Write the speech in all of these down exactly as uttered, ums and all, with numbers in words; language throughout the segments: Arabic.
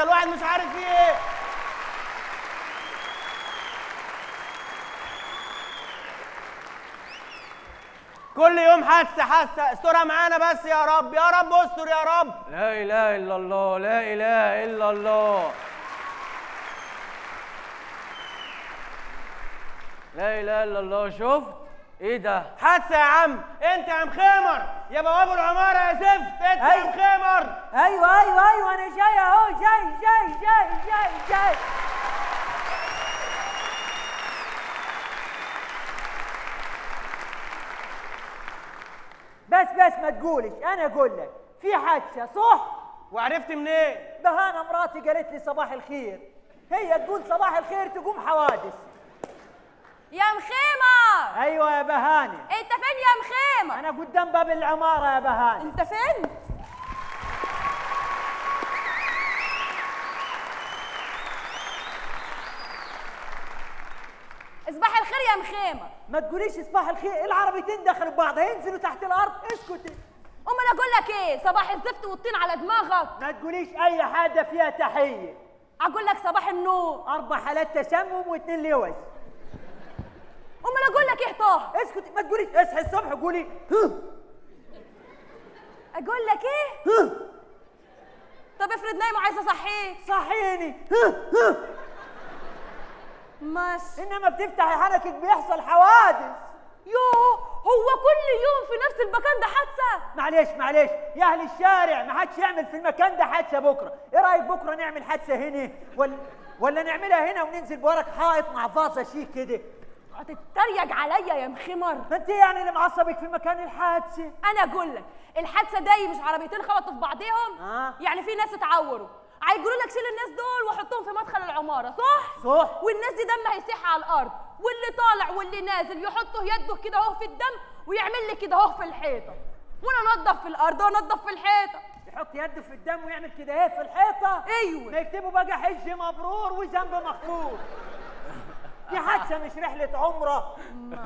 الواحد مش عارف فيه ايه. كل يوم حادثه حادثه، استرها معانا بس يا رب، يا رب استر يا رب. لا اله الا الله، لا اله الا الله، لا اله الا الله. شفت ايه ده؟ حادثه يا عم. انت يا مخمر يا بواب العماره يا زفت، انت يا مخمر. ايوه ايوه ايوه انا جاي اهو، جاي جاي جاي جاي جاي. بس بس ما تقولش، انا اقول لك في حادثه صح؟ وعرفت منين؟ بهانه مراتي قالت لي صباح الخير، هي تقول صباح الخير تقوم حوادث. يا مخيمر. ايوه يا بهانه. انت فين يا مخيمر؟ انا قدام باب العماره يا بهانه. انت فين؟ صباح الخير يا مخيمر. ما تقوليش صباح الخير، العربيتين دخلوا ببعض هينزلوا تحت الارض. اسكتي. امال اقول لك ايه؟ صباح الزفت والطين على دماغك. ما تقوليش اي حاجه فيها تحيه. اقول لك صباح النور. اربع حالات تسمم واثنين لوز. امال اقول لك ايه طه؟ اسكتي ما تقوليش. اصحي الصبح قولي اقول لك ايه؟ ها. طب افرض نايم وعايزه اصحيك. صحيني. ماشي. انما بتفتحي حنكك بيحصل حوادث. يوه، هو كل يوم في نفس المكان ده حادثه؟ معلش معلش يا اهل الشارع، ما حدش يعمل في المكان ده حادثه بكره. ايه رايك بكره نعمل حادثه هنا ولا ولا نعملها هنا وننزل بورك حائط مع فاصه شيك كده؟ هتتريق عليا يا مخمر. ما انت يعني اللي معصبك في مكان الحادثه. انا اقول لك الحادثه دي مش عربيتين خبطوا في بعضيهم؟ آه. يعني في ناس اتعوروا، هيقولوا لك شيل الناس دول وحطهم في مدخل العماره، صح؟ صح. والناس دي دمها هيسيح على الارض، واللي طالع واللي نازل يحطه يده كده اهو في الدم ويعمل لي كده اهو في الحيطه، وانا انضف في الارض وانضف في الحيطه. يحط يده في الدم ويعمل كده ايه في الحيطه؟ ايوه. ما يكتبوا بقى حج مبرور وذنب مغفور. دي حادثه مش رحله عمره.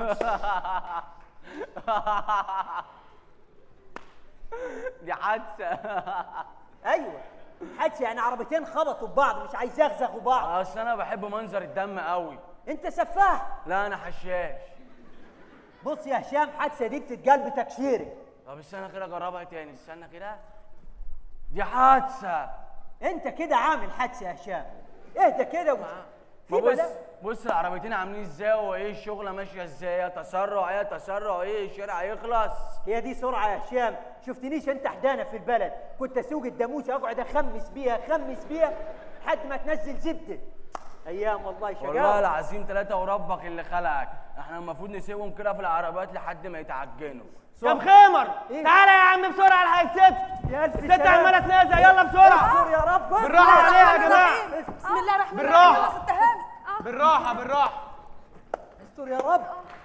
دي حادثه. ايوه حادثه، يعني عربيتين خبطوا ببعض مش عايز يغزغوا بعض. اصل انا بحب منظر الدم قوي. انت سفاح. لا انا حشاش. بص يا هشام، حادثه دي بتتقال بتكشيرك. طب استنى كده اجربها تاني، استنى كده. دي حادثه. انت كده عامل حادثه يا هشام. اهدى كده. ما بص بص العربيتين عاملين ازاي وايه الشغله ماشيه ازاي، يا تسرع يا تسرع، ايه الشارع هيخلص. هي دي سرعه يا هشام؟ شفتنيش انت حدانا في البلد كنت اسوق الداموسه اقعد اخمس بيها اخمس بيها لحد ما تنزل زبده. ايام والله شقاوه. والله العظيم ثلاثه وربك اللي خلقك، احنا المفروض نسيبهم كده في العربيات لحد ما يتعجنوا. يا مخمر إيه؟ تعالى يا عم بسرعه الحق الست. يا الست عماله تنازع، يلا بسرعه. يا رب بالراحه عليها يا جماعه. بسم الله الرحمن الرحيم. بالراحه يلا ست هاني. بالراحه بالراحه. استر يا رب.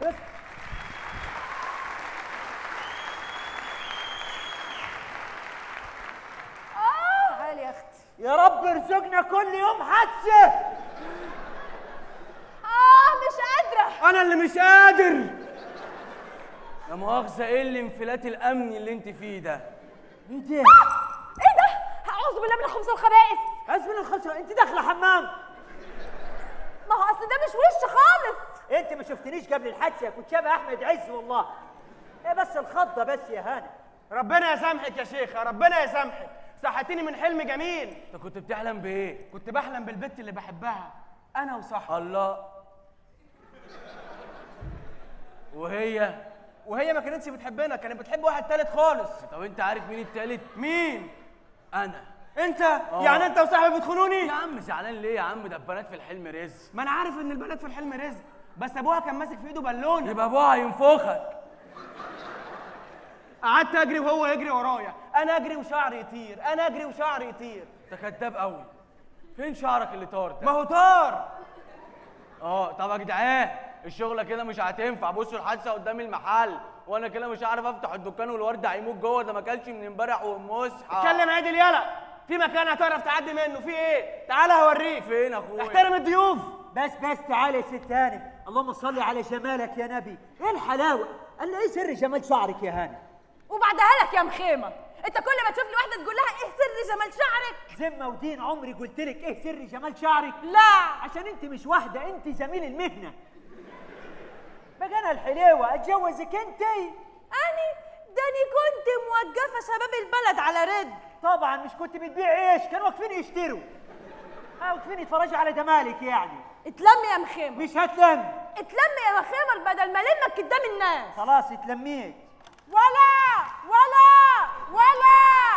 اه تعالي يا اختي. يا رب ارزقنا كل يوم حادثه. اه مش قادره. انا اللي مش قادر. لا مؤاخذه، ايه الانفلات الامني اللي انت فيه ده؟ ايه ده؟ ايه ده؟ اعوذ بالله من الخبث والخبائث. عايز من الخسره، انت داخله حمام. ما هو اصل ده مش وش خالص. انت ما شفتنيش قبل الحادثه كنت شبه احمد عز والله. ايه بس الخضه بس يا هاني. ربنا يسامحك يا شيخه، ربنا يسامحك. صحتيني من حلم جميل. انت كنت بتحلم بايه؟ كنت بحلم بالبت اللي بحبها انا وصاحبي. الله. وهي وهي ما كانتش بتحبنا، كانت بتحب واحد تالت خالص. طب انت عارف مين التالت؟ مين؟ انا. انت؟ أوه. يعني انت وصاحبي بتخونوني؟ يا عم زعلان ليه يا عم؟ ده البنات في الحلم رزق. ما انا عارف ان البنات في الحلم رزق، بس ابوها كان ماسك في ايده بالونه. يبقى ابوها هينفخك. قعدت اجري وهو يجري ورايا، انا اجري وشعري يطير، انا اجري وشعري يطير. انت كداب قوي. فين شعرك اللي طار ده؟ ما هو طار. اه طب يا جدعان الشغله كده مش هتنفع. بصوا الحادثه قدام المحل وانا كده مش عارف افتح الدكان والورد هيموت جوه. ده ما كلش من امبارح ومصحى. اتكلم عادل يلا، في مكان هتعرف تعدي منه. في ايه؟ تعالى هوريك. فين يا اخويا؟ احترم الضيوف. بس بس تعالى يا ست هاني، اللهم صل على جمالك يا نبي. ايه الحلاوه؟ قال لي ايه سر جمال شعرك يا هاني؟ وبعدها لك يا مخيمه، انت كل ما تشوف لي واحده تقول لها ايه سر جمال شعرك؟ ذمه ودين عمري قلت لك ايه سر جمال شعرك؟ لا، عشان انت مش واحده، انت زميل المهنه. بقى انا الحليوه اتجوزك انت؟ اني ده اني كنت موقفه شباب البلد على رد. طبعا مش كنت بتبيع عيش، كانوا واقفين يشتروا. اه واقفين يتفرجوا على جمالك يعني. اتلم يا مخيمر. مش هتلم. اتلم يا مخيمر بدل ما لمك قدام الناس. خلاص اتلميت. ولا ولا ولا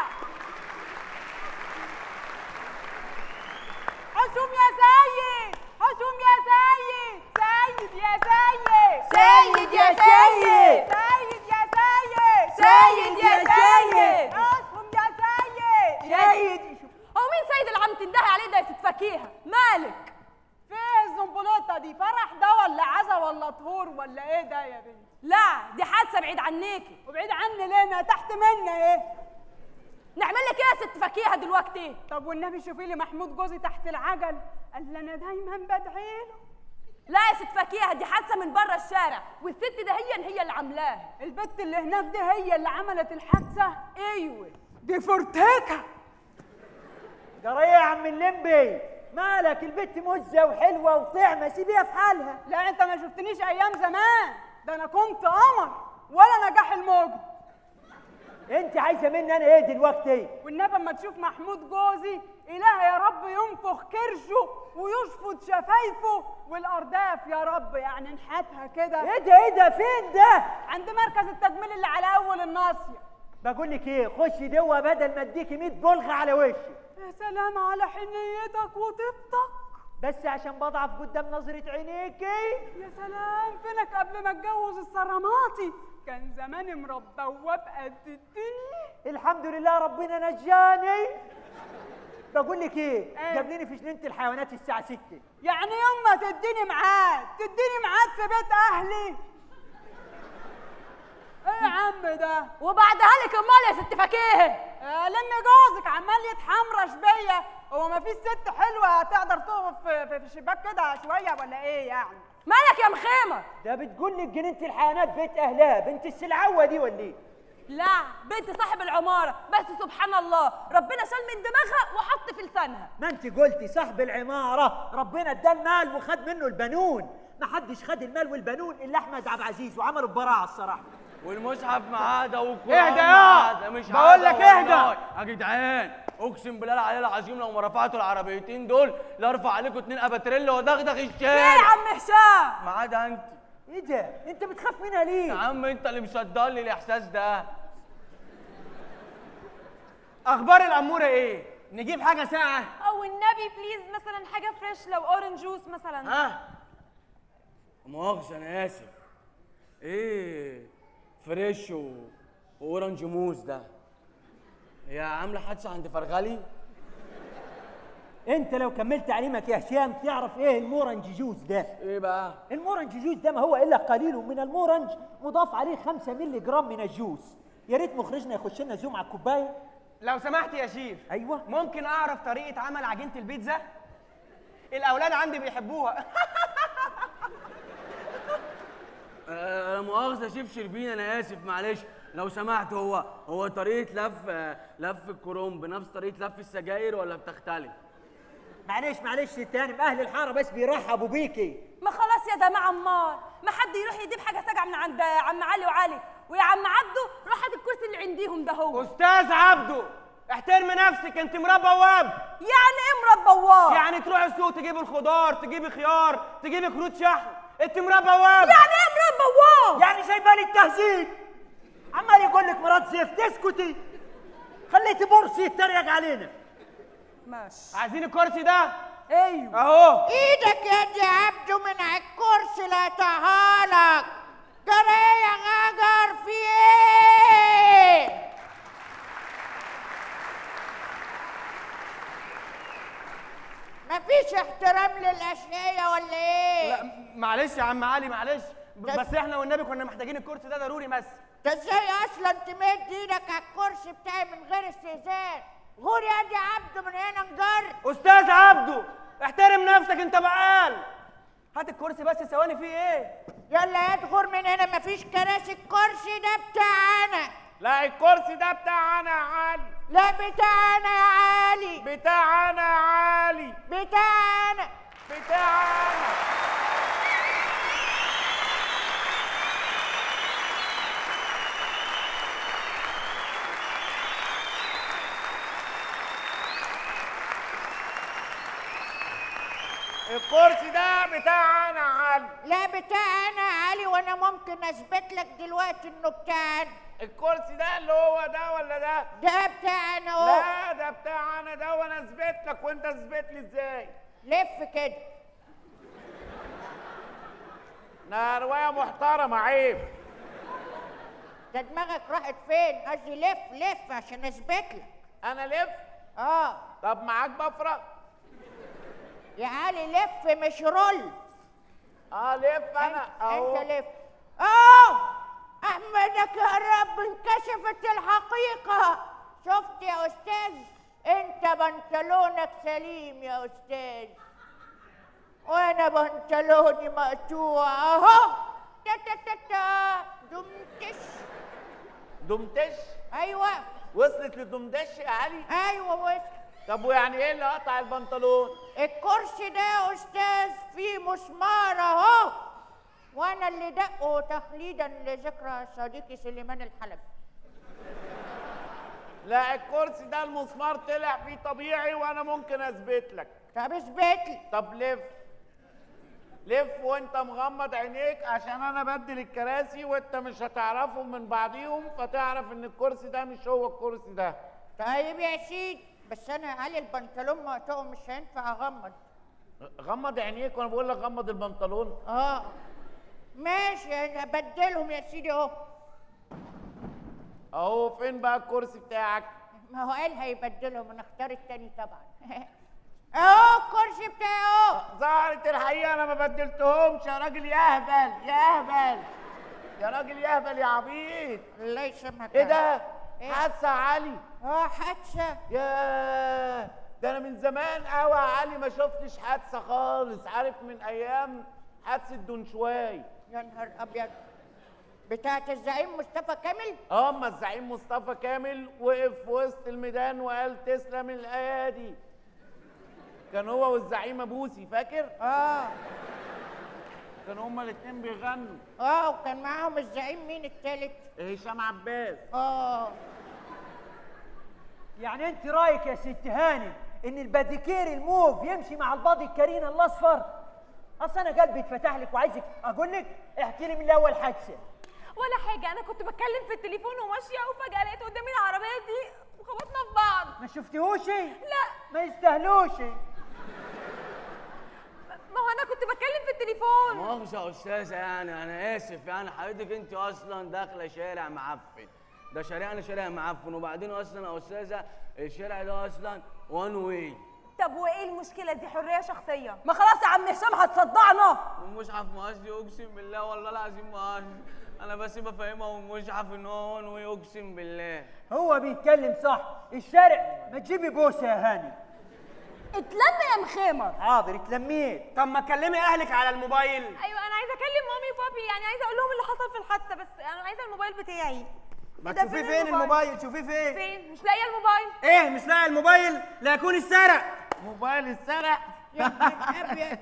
حشوم يا سيد، حشوم يا سيد، سيد يا سيد، سيد يا سيد، سيد يا سيد، سيد يا سيد، حشوم يا سيد. سيد. هو مين سيد اللي عم تندهي عليه ده يا ست فكيهه؟ مالك؟ فيه الزنبلوطه دي؟ فرح ده ولا عزا ولا طهور ولا ايه ده يا بنت؟ لا دي حادثه بعيد عنيكي. وبعيد عني ليه؟ ما تحت منا ايه؟ نعمل لك ايه يا ست فكيهه دلوقتي؟ طب والنبي شوفي لي محمود جوزي تحت العجل، قال لي انا دايما بدعي له. لا يا ست فكيهه دي حادثه من بره الشارع، والست ده هي هي اللي عاملاها. البت اللي هناك دي هي اللي عملت الحادثه؟ ايوه دي فرتكه. جرى ايه يا عم اللمبي؟ مالك؟ البت مزه وحلوه وطعمه، سيبيها في حالها. لا انت ما شفتنيش ايام زمان، ده انا كنت قمر ولا نجاح الموج. انت عايزه مني انا ايه دلوقتي؟ والنبي اما تشوف محمود جوزي اله يا رب ينفخ كرشه ويشفط شفايفه والارداف يا رب يعني نحتها كده. ايه ده ايه ده؟ فين ده؟ عند مركز التجميل اللي على اول الناصيه. بقول لك ايه، خشي جوه بدل ما اديكي مية بلغه على وشي. يا سلام على حنيتك وطيبتك، بس عشان بضعف قدام نظره عينيكي. يا سلام فينك قبل ما اتجوز الصراماتي، كان زماني مربوه بقد الدنيا. الحمد لله ربنا نجاني. بقول لك ايه، ايه؟ جابليني في جنينه الحيوانات الساعه ستة. يعني يوم ما تديني ميعاد تديني ميعاد في بيت اهلي؟ ايه يا عم ده؟ وبعدها لك امال يا ست فكيهه؟ آه لان جوزك عمال يتحمرش بيا، هو ما فيش ست حلوه هتقدر تقف في, في, في الشباك كده شويه ولا ايه يعني؟ مالك يا مخيمر؟ ده بتقول لك جنينه الحيوانات بيت اهلها، بنت السلعوه دي ولا ايه؟ لا بنت صاحب العماره، بس سبحان الله ربنا شال من دماغها وحط في لسانها. ما انت قلتي صاحب العماره، ربنا اداه المال وخد منه البنون. ما حدش خد المال والبنون الا احمد عبد العزيز، وعملوا ببراعه الصراحه. والمصحف معاه ده والقرآن اهدى يا معاه ده، مش بقول لك اهدى يا جدعان. اقسم بالله العلي العظيم لو ما رفعتوا العربيتين دول لارفع عليكم اتنين اباتريلا ودغدغ ايه الشارع. يا عم هشام؟ ما عدا انت. ايه ده؟ انت بتخاف منها ليه؟ يا عم انت اللي مصدر لي الاحساس ده. اخبار الاموره ايه؟ نجيب حاجه ساقعه؟ او النبي بليز مثلا حاجه فريش، لو اورنج جوس مثلا. ها؟ مؤاخذة انا اسف. ايه فريش و... واورنج موز ده؟ هي عامله حادثه عند فرغلي؟ انت لو كملت تعليمك يا هشام تعرف ايه المورنج جوز ده؟ ايه بقى؟ المورنج جوز ده ما هو الا قليل من المورنج مضاف عليه خمسة مللي جرام من الجوز. يا ريت مخرجنا يخش لنا زوم على الكوبايه. لو سمحت يا شيف. ايوه. ممكن اعرف طريقه عمل عجينه البيتزا؟ الاولاد عندي بيحبوها. آه مؤاخذة شيف شربين انا اسف معلش لو سمحت. هو هو طريقة لف آه لف الكرنب بنفس طريقة لف السجاير ولا بتختلف؟ معلش معلش تاني، اهل الحاره بس بيرحبوا بيكي. ما خلاص يا جماعه امال ما حد يروح يجيب حاجه ساقعه من عند عم علي وعلي، ويا عم عبده روح هات الكرسي اللي عنديهم ده. هو استاذ عبده احترمي نفسك، انت مربى بواب. يعني ايه مربوات؟ يعني تروحي السوق تجيبي الخضار، تجيبي خيار، تجيبي كروت شحن، انت مربى بواب. يعني ايه مربوات؟ يعني سايبالي التهزيق، عمال يقول لك مرات زفت. اسكتي، خليتي بورسي يتريق علينا. ماشي. عايزين الكرسي ده؟ ايوه اهو. ايدك يا دي عبده من على الكرسي لا طهالك. جرى يا غجر في ايه؟ مفيش احترام للاشقية ولا ايه؟ لا معلش يا عم علي معلش، بس احنا والنبي كنا محتاجين الكرسي ده ضروري. بس انت ازاي اصلا تمد ايدك على الكرسي بتاعي من غير استئذان؟ غور يا دي عبده من هنا نجر. استاذ عبده احترم نفسك، انت بقال. هات الكرسي بس، ثواني فيه ايه؟ يلا يا غور من هنا، مفيش كراسي، الكرسي ده بتاعنا. لا الكرسي ده بتاعنا يا علي. لا بتاعنا يا علي. بتاعنا يا علي. بتاعنا بتاعنا. الكرسي ده بتاعنا يا علي. لا بتاعنا يا علي، وانا ممكن اثبت لك دلوقتي انه بتاعنا. الكرسي ده اللي هو ده ولا ده؟ ده بتاعنا اهو. لا ده بتاعنا ده، وانا اثبت لك وانت تثبت لي ازاي؟ لف كده. انا روايه محترمه، عيب. ده دماغك راحت فين؟ قصدي لف لف عشان اثبت لك. انا لف؟ اه. طب معاك بفرق؟ يا علي لف مش رول. اه لف انا اهو. انت لف. اه احمدك يا رب انكشفت الحقيقه. شفت يا استاذ؟ انت بنطلونك سليم يا استاذ، وانا بنطلوني مقطوع اهو. تا تا تا تا دمتش. دمتش؟ ايوه. وصلت لدمدش يا علي؟ ايوه وصلت. طب ويعني ايه اللي قطع البنطلون؟ الكرسي ده يا استاذ فيه مسمار اهو، وانا اللي دقه تخليدا لذكرى صديقي سليمان الحلبي. لا الكرسي ده المسمار طلع فيه طبيعي، وانا ممكن اثبت لك. طب اثبت لي. طب لف لف وانت مغمض عينيك، عشان انا بدل الكراسي وانت مش هتعرفهم من بعضيهم، فتعرف ان الكرسي ده مش هو الكرسي ده. طيب يا سيدي، بس انا علي البنطلون مقطوع مش هينفع اغمض. غمض عينيك وانا بقول لك غمض البنطلون. اه ماشي، انا بدلهم يا سيدي اهو. اهو. فين بقى الكرسي بتاعك؟ ما هو قال هيبدلهم، انا اختار التاني طبعا. اهو الكرسي بتاعي اهو. ظهرت الحقيقه انا ما بدلتهمش يا راجل يا اهبل يا اهبل يا راجل يا اهبل يا عبيط. الله يسامحك. ايه ده؟ إيه؟ حادثه يا علي. اه حادثه. ياه ده انا من زمان قوي يا علي ما شفتش حادثه خالص. عارف من ايام حادثه دونشواي. يا نهار ابيض. بتاعت الزعيم مصطفى كامل؟ اه اما الزعيم مصطفى كامل وقف في وسط الميدان وقال تسلم الايادي. كان هو والزعيمه بوسي، فاكر؟ اه كانوا هما الاثنين بيغنوا. اه وكان معاهم الزعيم مين التالت؟ هشام عباس. اه يعني انت رايك يا ست هاني ان الباديكير الموف يمشي مع البادي الكارينا الاصفر؟ اصل انا قلبي اتفتح لك وعايزك اقول لك احكي لي من الاول حادثه. ولا حاجه، انا كنت بتكلم في التليفون وماشيه وفجاه لقيت قدامي العربيه دي وخبطنا في بعض. ما شفتيهوش؟ لا. ما يستاهلوش. ما هو انا كنت بتكلم في التليفون. مؤاخذة يا استاذه، يعني انا اسف، يعني حضرتك انت اصلا داخله شارع معفن، ده شارعنا شارع معفن، وبعدين اصلا يا استاذه الشارع ده اصلا وان واي. طب وايه المشكله دي؟ حريه شخصيه. ما خلاص يا عم هشام هتصدعنا. والمصحف ما قصدي، اقسم بالله والله العظيم ما قصدي، انا بس بفهمها والمصحف ان هو وان واي، اقسم بالله. هو بيتكلم صح، الشارع ما تجيبي بوسه يا هاني. اتلم يا مخيمر. حاضر اتلميت. طب ما تكلمي اهلك على الموبايل. ايوه انا عايزه اكلم مامي وبابي، يعني عايزه اقول لهم اللي حصل في الحادثه، بس انا عايزه الموبايل بتاعي. ما تشوفيه فين الموبايل؟ شوفيه فين؟ فين؟ مش لاقيه الموبايل. ايه مش لاقيه الموبايل؟ لا يكون اتسرق. موبايل اتسرق؟ يا ابن ابيض.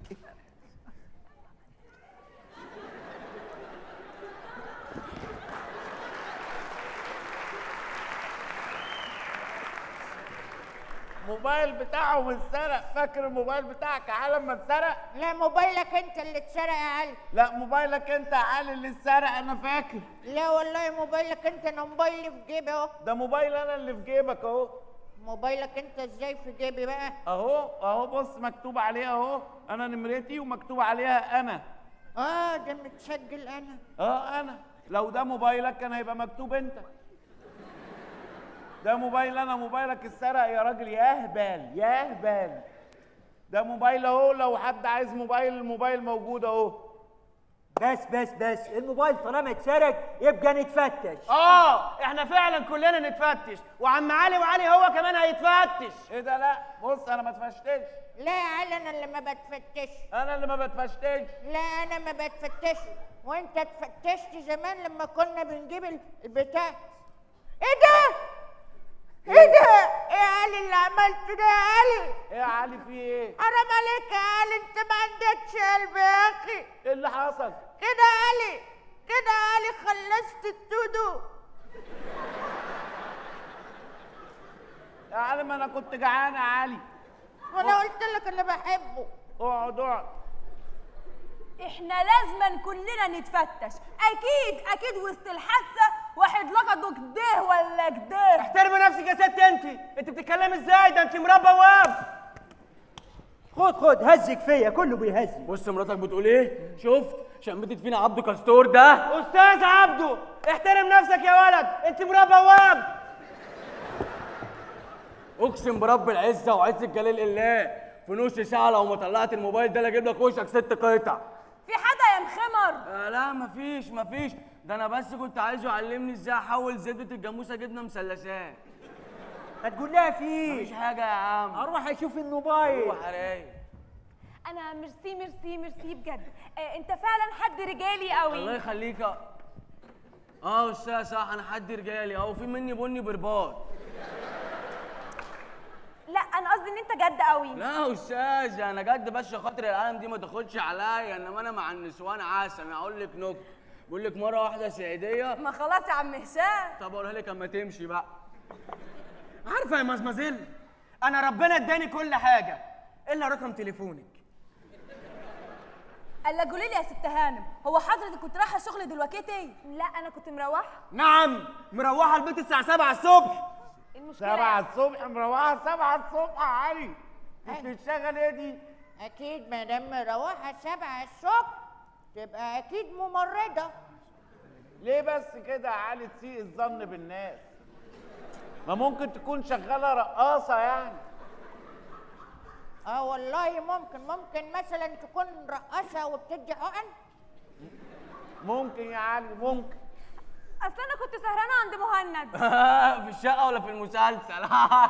موبايل بتاعهم اتسرق. فاكر الموبايل بتاعك يا علي لما اتسرق؟ لا موبايلك انت اللي اتسرق يا علي. لا موبايلك انت يا علي اللي اتسرق، انا فاكر. لا والله موبايلك انت. انا موبايلي في جيبي اهو. ده موبايل انا اللي في جيبك اهو. موبايلك انت ازاي في جيبي بقى؟ اهو اهو بص مكتوب عليه اهو، انا نمرتي ومكتوب عليها انا. اه ده متسجل انا. اه انا. لو ده موبايلك كان هيبقى مكتوب انت. ده موبايل انا. موبايلك اتسرق يا راجل يا اهبل يا اهبل. ده موبايل اهو، لو حد عايز موبايل الموبايل موجود اهو. بس بس بس الموبايل طالما اتسرق يبقى نتفتش. اه احنا فعلا كلنا نتفتش، وعم علي وعلي هو كمان هيتفتش. ايه ده؟ لا بص انا ما اتفتش. لا يا علي انا اللي ما بتفتش. انا اللي ما بتفتش. لا انا ما بتفتش، وانت اتفتشت زمان لما كنا بنجيب البتاع ايه ده؟ ايه ده؟ ايه يا علي اللي عملته ده يا علي؟ ايه يا علي في ايه؟ حرام عليك يا علي، انت ما عندكش قلب يا اخي. ايه اللي حصل؟ كده يا علي، كده يا علي خلصت التودو. يا علي ما انا كنت جعان يا علي. وانا قلت لك اللي بحبه. اقعد اقعد. احنا لازما كلنا نتفتش، اكيد اكيد وسط الحادثه واحد لقطه كده ولا كده. احترمي نفسك يا ست انت، انت بتتكلمي ازاي؟ ده انت مربى بواب. خد خد هزك فيا، كله بيهزك. بص مراتك بتقول ايه؟ شفت شمتت فينا عبده كاستور ده؟ استاذ عبده احترم نفسك يا ولد، انت مربى بواب. اقسم برب العزه وعزه جلال الله في نص ساعه لو ما طلعت الموبايل ده لا اجيب لك وشك ست قطع. في حدا يا مخمر؟ آه لا مفيش مفيش، ده انا بس كنت عايزه يعلمني ازاي احول زبده الجاموسه جبنه مثلثات. ما تقول لها فيه. مفيش حاجه يا عم. اروح اشوف الموبايل. روح رايق. انا ميرسي ميرسي ميرسي بجد. آه انت فعلا حد رجالي قوي. الله يخليك. اه استاذ صح، انا حد رجالي اهو، في مني بني برباط. لا انا قصدي ان انت جد قوي. لا يا استاذ انا جد، بس خاطر العالم دي ما تاخدش عليا، انما انا مع النسوان عسل. انا هقول لك نكته، بقول لك مره واحده سعيديه. ما خلاص يا عم هشام. طب اقولها لك اما تمشي بقى. عارفه يا مزمزل، انا ربنا اداني كل حاجه الا رقم تليفونك. قال قولي لي يا ست هانم، هو حضرتك كنت رايحه الشغل دلوقتي؟ لا انا كنت مروحه. نعم، مروحه البيت الساعه سبعة الصبح. المشكله سبعة الصبح مروحه سبعة الصبح يا علي. انت بتشتغل ايه دي؟ اكيد ما دام مروحه سبعة الصبح تبقى اكيد ممرضه. ليه بس كده يا علي تسيء الظن بالناس؟ ما ممكن تكون شغاله رقاصه يعني. اه والله ممكن، ممكن مثلا تكون رقاصه وبتدي حقن. ممكن يا علي ممكن. اصل انا كنت سهرانه عند مهند. في الشقه ولا في المسلسل؟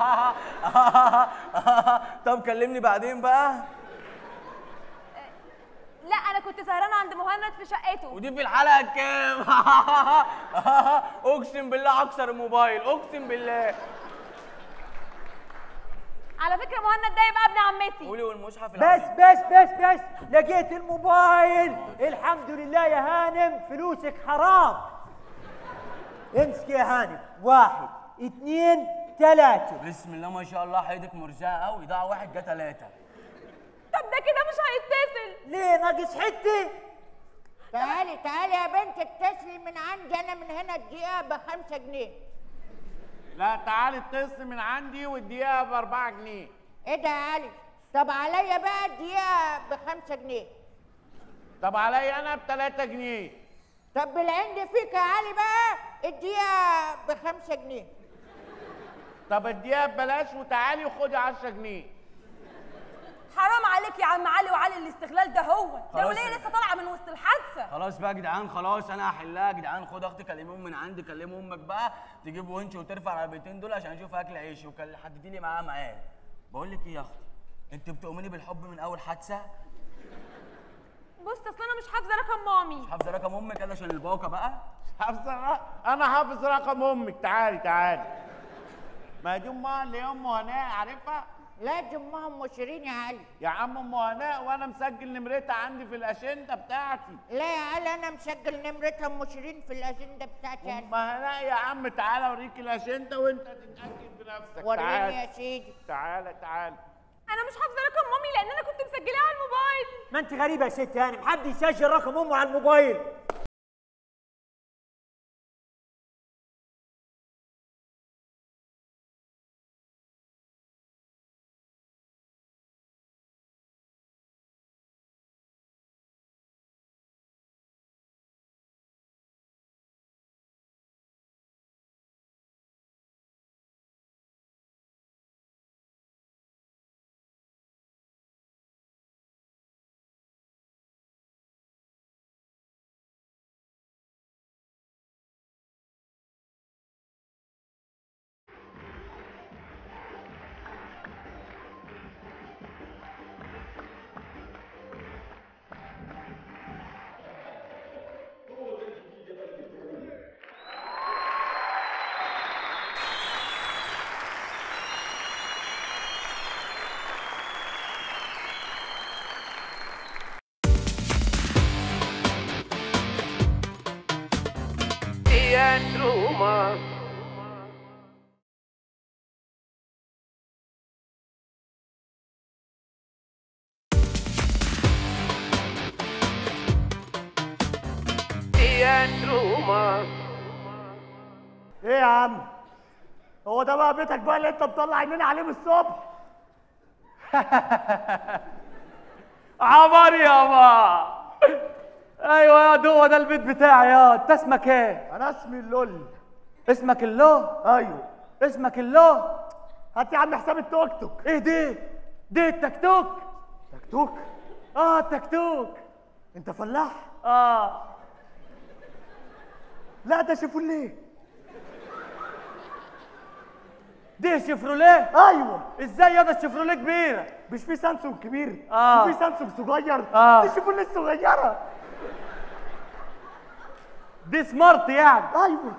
طب كلمني بعدين بقى. لا انا كنت سهرانه عند مهند في شقته. ودي في الحلقه كام؟ اقسم بالله اكسر الموبايل، اقسم بالله. على فكره مهند ده يبقى ابن عمتي. قولي والمصحف بس العظيم. بس بس بس لقيت الموبايل. الحمد لله يا هانم، فلوسك حرام. امسك يا هانم، واحد اثنين ثلاثة. بسم الله ما شاء الله، حياتك مرزقه قوي، ضاع واحد جه ثلاثه. طب ده كده مش هيتصل. ليه ناقص حتة؟ تعالي تعالي يا بنت اتصلي من عندي انا من هنا الدقيقه بخمسة جنيه. لا تعالي اتصل من عندي والدقيقه باربعة جنيه. ايه ده يا علي؟ طب عليا بقى الدقيقه بخمسة جنيه. طب عليا انا بتلاتة جنيه. طب بالعند فيك يا علي بقى الدقيقه بخمسة جنيه. طب الدقيقه ببلاش وتعالي وخدي عشرة جنيه. حرام عليك يا عم علي وعلي الاستغلال ده، هو ده خلاص وليه لسه طالعه من وسط الحادثه. خلاص بقى يا جدعان، خلاص انا هحلها يا جدعان. خد اختي كلميهم من عندي، كلمي امك بقى تجيب ونش وترفع العربيتين دول عشان اشوف اكل عيش، وحددي لي معاها ميعاد. بقول لك ايه يا اختي، انت بتؤمني بالحب من اول حادثه؟ بص اصل انا مش حافظه رقم مامي. حافظه رقم امك كده عشان الباقه بقى؟ حافظه؟ انا حافظ رقم امك. تعالي تعالي. ما دي امها اللي هي ام هناء، عارفها؟ لا دي امها ام شيرين يا علي. يا عم ام هناء، وانا مسجل نمرتها عندي في الاشنده بتاعتي. لا يا علي انا مسجل نمرتها ام شيرين في الاجنده بتاعتي. ام هناء يا عم، تعالى اوريك الاشنده وانت تتاكد بنفسك. وريني يا سيدي. تعالى تعالى. انا مش حافظه رقم مامي لان انا كنت مسجلاه على الموبايل. ما انت غريبة يا ست هانم، حد يسجل رقم امه على الموبايل؟ Teatro Mar. Teatro Mar. ايه يا عم؟ هو ده بقى بيتك بقى اللي انت مطلع عينينا عليه من الصبح؟ عمر يابا. ايوه يا هو ده البيت بتاعي. يا انت اسمك ايه؟ انا اسمي اللول. اسمك اللو؟ ايوه. اسمك اللو؟ هات يا عم حساب التوك توك. ايه دي؟ دي التكتوك؟ تكتوك؟ اه التكتوك. انت فلاح؟ اه. لا ده شيفروليه. دي شيفروليه؟ ايوه. ازاي يا ده الشيفروليه كبيره؟ مش في سامسونج كبير؟ اه. وفي سامسونج صغير؟ اه. دي شيفروليه صغيره. دي سمارت يعني؟ ايوه.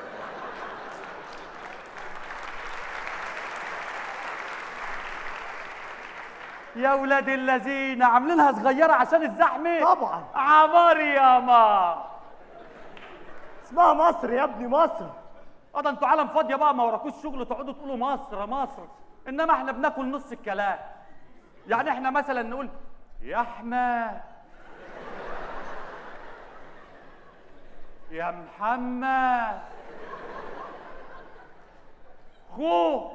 يا ولاد الذين عاملينها صغيره عشان الزحمه؟ طبعا. عمر ياما. اسمها مصر يا ابني، مصر. اه ده انتوا عالم فاضيه بقى، ما وراكوش شغل تقعدوا تقولوا مصر مصر، انما احنا بناكل نص الكلام. يعني احنا مثلا نقول يا احمد، يا محمد، خو.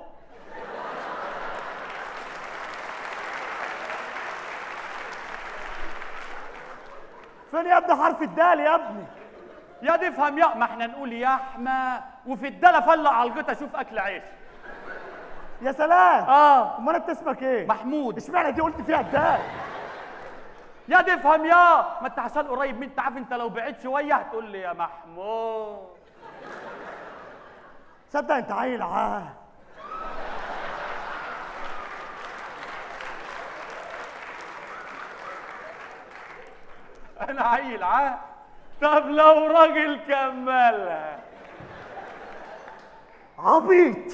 فين يا ابني حرف الدال يا ابني؟ يا دي افهم يا، ما احنا نقول يا احمد وفي الداله فلع على الغيط اشوف اكل عيش. يا سلام. اه. امال انت اسمك ايه؟ محمود. اشمعنى دي قلت فيها الدال؟ يا دي افهم يا، ما انت عشان قريب من، انت عارف انت لو بعيد شويه هتقول لي يا محمود. تصدق انت عيل عاه. انا عيل عاه؟ طب لو راجل كملها. عبيط.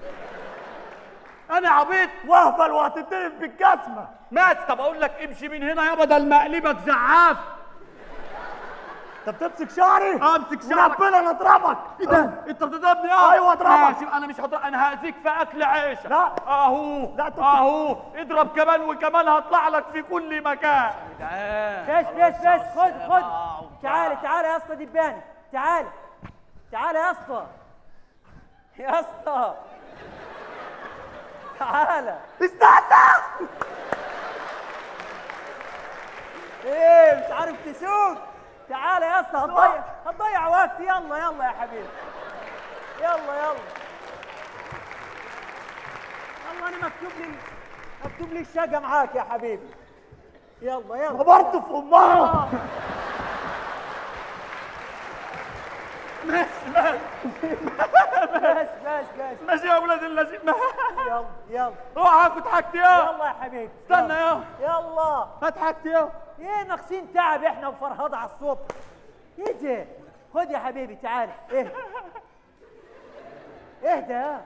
انا عبيط؟ واهبل وهتتضرب بالجزمه. ماشي. طب اقول لك امشي من هنا يابا، ده المقلبك زعاف. انت بتمسك شعري؟ اه امسك شعرك. ربنا انا اضربك. ايه ده؟ انت بتضربني؟ اه ايوه اضربك. ماشي انا مش هضرب، انا هاذيك في اكل عيشك. لا. اهو. لا اهو اضرب كمان وكمان هطلع لك في كل مكان. بس بس بس خد خد. تعال تعال يا اسطى دباني. تعال تعال يا اسطى. يا اسطى تعال. استنى. ايه مش عارف تسوق؟ تعال يا اسطى. هتضيع هتضيع وقت. يلا يلا يا حبيبي. يلا يلا يلا. انا مكتوب لي مكتوب لي الشقه معاك يا حبيبي. يلا يلا. خبرته في امها. ماشي ماشي بس بس بس ماشي يا ولاد اللذين. يلا يلا. روح هاخد حاجتي يا. يلا يا حبيبي. استنى يا. يلا. هات حاجتي يا. ايه ناقصين تعب احنا وفرهضه على الصبح. ايه ده؟ خد يا حبيبي تعال. اهدى اهدى يا.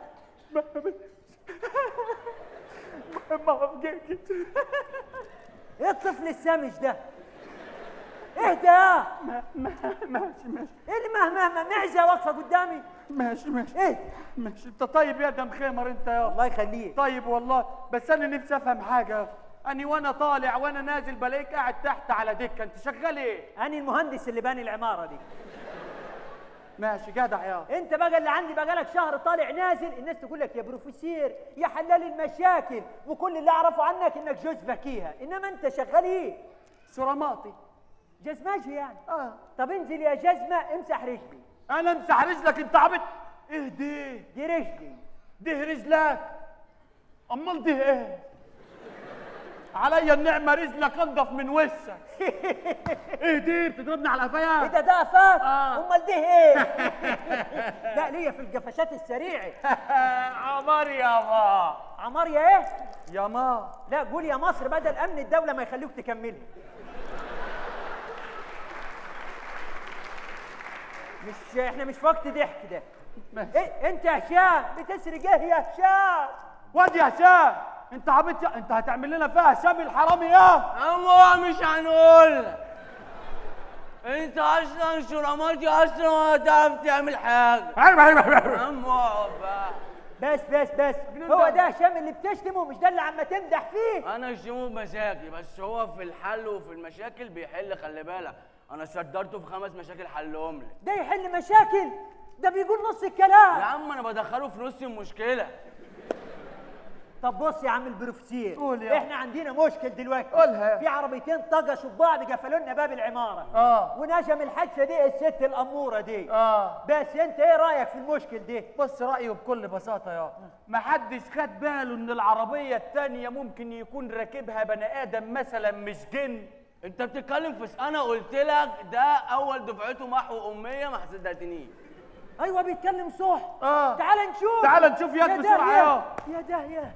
ايه الطفل السمج ده؟ اهدى يا. ماشي ماشي. ايه اللي مهما مهما معزه واقفه قدامي؟ ماشي ماشي. ايه؟ ماشي. انت طيب يا دم خمر انت يا. الله يخليك. طيب والله، بس انا نفسي افهم حاجه. اني وانا طالع وانا نازل بلاقيك قاعد تحت على دكه، انت شغال ايه؟ انا المهندس اللي باني العماره دي. ماشي جدع يا. انت بقى اللي عندي بقى لك شهر طالع نازل، الناس تقول لك يا بروفيسير يا حلال المشاكل، وكل اللي اعرفه عنك انك جوز فكيهه، انما انت شغال ايه؟ سراماطي. جزماجي يعني. اه. طب انزل يا جزمه امسح رجلي. انا امسح رجلك؟ انت عبيط. ايه دي؟ دي رجلي. ده رجلك؟ امال ده ايه؟ عليا النعمه رجلك انضف من وشك. ايه دي؟ بتضربني على قفايا؟ ايه ده ده قفاك؟ آه. امال ده ايه؟ لا ليا في القفشات السريعه. عمار يابا. عمار يا ايه؟ يا ما. لا قول يا مصر بدل امن الدوله ما يخليك تكملها. مش احنا مش في وقت ضحك ده. ماشي. ايه انت يا هشام بتسرق ايه يا هشام؟ واد يا هشام انت عبيط يا، انت هتعمل لنا فيها هشام الحرامي يا. الله مش هنقول. انت اصلا شرماتي اصلا ولا تعرف تعمل حاجه. يا عم اقعد بقى. بس بس بس هو ده هشام اللي بتشتمه، مش ده اللي عم تمدح فيه. انا اشتمه بمزاجي، بس هو في الحل وفي المشاكل بيحل. خلي بالك انا صدرته في خمس مشاكل حلهم لي. ده يحل مشاكل؟ ده بيقول نص الكلام. يا عم انا بدخله في نص المشكله. طب بص يا عم البروفيسير، قول يا احنا عندنا مشكل دلوقتي. قولها. في عربيتين طقشوا ببعض قفلوا لنا باب العماره. اه ونجم الحادثه دي الست الاموره دي. اه بس انت ايه رايك في المشكل دي؟ بص رأيه بكل بساطة يا محدش خد باله إن العربية التانية ممكن يكون راكبها بني آدم مثلا مش جن. انت بتتكلم في انا قلت لك ده اول دفعته محو اميه ما صدقتنيش. ايوه بيتكلم صح. اه تعال نشوف. تعال نشوف يد بسرعة يا يا داهية.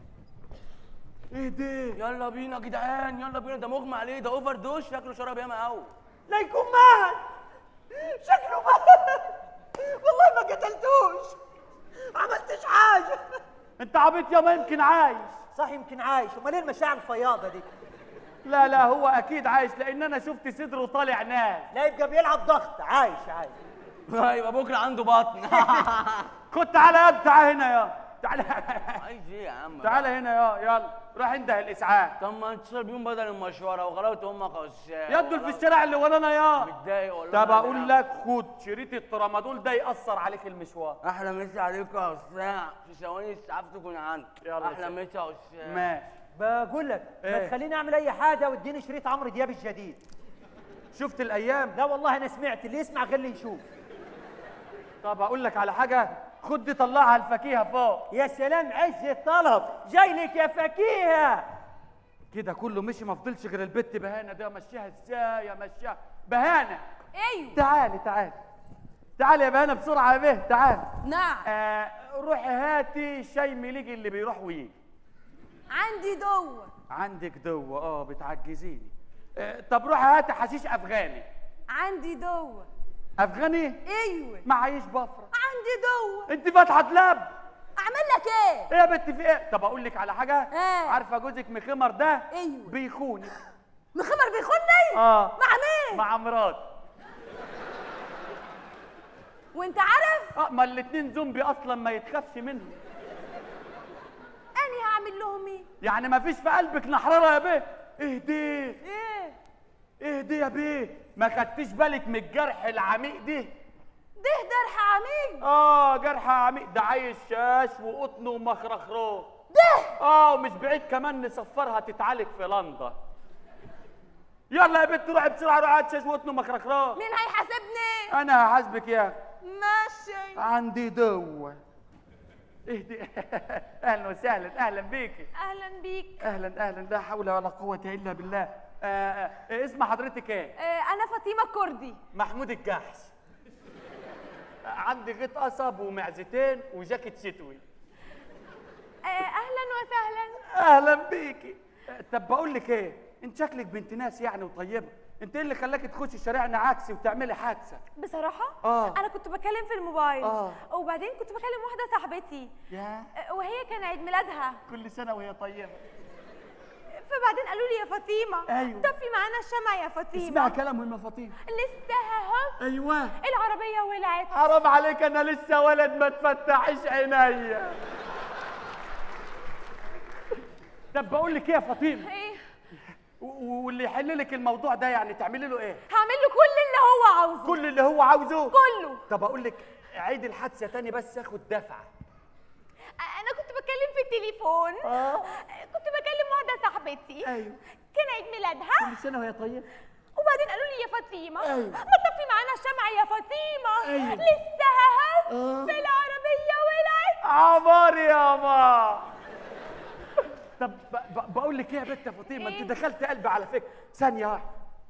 ايه ده؟ يلا بينا يا جدعان، يلا بينا. ده مغمى عليه، ده اوفر دوش، شكله شرب ياما قوي. لا يكون مات، شكله مات. والله ما قتلتوش، ما عملتش حاجة. انت عبيط يا ما يمكن عايش. صح يمكن عايش، امال ايه المشاعر الفياضة دي؟ لا لا هو اكيد عايش لان انا شفت صدره طالع ناس. لا يبقى بيلعب ضغط. عايش عايش. يبقى بكره عنده بطن. خد تعالى يا تعالى هنا يا تعالى. عايز ايه يا عم؟ تعالى هنا يا يلا روح انده الاسعاف. طب ما اتصل بيهم بدل المشوره وغلبت امك قشاش. يدوا في الشارع اللي ورانا يا متضايق والله. طب اقول لك خد شريط الترامادول ده ياثر عليك المشوار. احلى مسا عليكم يا استاذ، في ثواني الاسعاف تكون عندك. يلا احلى مسا يا استاذ. ماشي. بقول لك ما إيه؟ تخليني اعمل اي حاجة واديني شريط عمرو دياب الجديد. شفت الايام؟ لا والله انا سمعت، اللي يسمع غير اللي يشوف. طب اقول لك على حاجه، خد دي طلعها الفكيهه فوق. يا سلام عز الطلب، جاي لك يا فكيهه. كده كله مشي ما فضلش غير البت بهانه ده. امشيها ازاي؟ امشيها بهانه. ايوه تعالي تعالي تعالي يا بهانه بسرعه يا به تعالي. نعم. آه روحي هاتي شاي مليجي اللي بيروح ويجي. عندي دوه. عندك دوه؟ اه بتعجزيني. آه طب روحي هاتي حشيش افغاني. عندي دوه. افغاني؟ ايوه معيش بفره. عندي دوه. انت فاتحه دلاب. اعمل لك ايه؟ ايه يا بنت في ايه؟ طب اقول لك على حاجه. ايه؟ عارفه جوزك مخمر ده؟ ايوه بيخونك. مخمر بيخوني؟ اه مع مين؟ مع مرات. وانت عارف؟ اه ما الاتنين زومبي اصلا ما يتخافش منهم. انا هعمل لهم ايه؟ يعني ما فيش في قلبك نحرره يا بيه؟ اهدي. ايه؟ اهدي يا بيه، ما خدتيش بالك من الجرح العميق ده؟ ده جرح عميق. اه جرح عميق ده عايز شاش وقطن ومخرخروه. ده اه ومش بعيد كمان نسفرها تتعالج في لندن. يلا يا بنت روحي بسرعه، روحي هات شاش وقطن ومخرخروه. مين هيحاسبني؟ انا هحاسبك يا ماشي. عندي دوه. اهدي. اهلا وسهلا، اهلا بيكي. اهلا بيك. اهلا اهلا، لا حول ولا قوه الا بالله. آه آه اسم حضرتك ايه؟ آه انا فاطمه كردي. محمود الجحش. عندي غيط قصب ومعزتين وجاكيت شتوي. آه اهلا وسهلا. اهلا بيكي. آه طب بقول لك ايه، انت شكلك بنت ناس يعني وطيبه، انت ايه اللي خلاكي تخشي شارعنا عكسي وتعملي حادثه؟ بصراحه آه. انا كنت بكلم في الموبايل. آه. وبعدين كنت بكلم واحده صاحبتي. يا آه وهي كان عيد ميلادها. كل سنه وهي طيبه. فبعدين قالوا لي يا فاطمه أيوة. طفي معانا الشمع يا فاطمه. اسمعي كلامهم يا فاطمه. لسه اهو ايوه العربيه ولعت. حرام عليك، انا لسه ولد ما تفتحش عينيا. طب بقول لك ايه يا فاطمه، ايه؟ و- واللي يحل لك الموضوع ده يعني تعملي له ايه؟ هعمل له كل اللي هو عاوزه. كل اللي هو عاوزه كله. طب اقول لك عيد الحادثه تاني بس اخد دفعه. انا كنت بتكلم في التليفون. اه كنت بكلم واحده صاحبتي. ايوه كان عيد ميلادها. كل سنه وهي طيبه. وبعدين قالوا لي يا فاطمه أيوة. ما تطفي معانا الشمع يا فاطمه. أيوة. لسه اهو آه. في العربيه ولعت. عمار يابا. طب ب- ب- بقول لك ايه يا بنت يا فاطمه، إيه؟ انت دخلت قلبي على فكره. ثانيه واحده.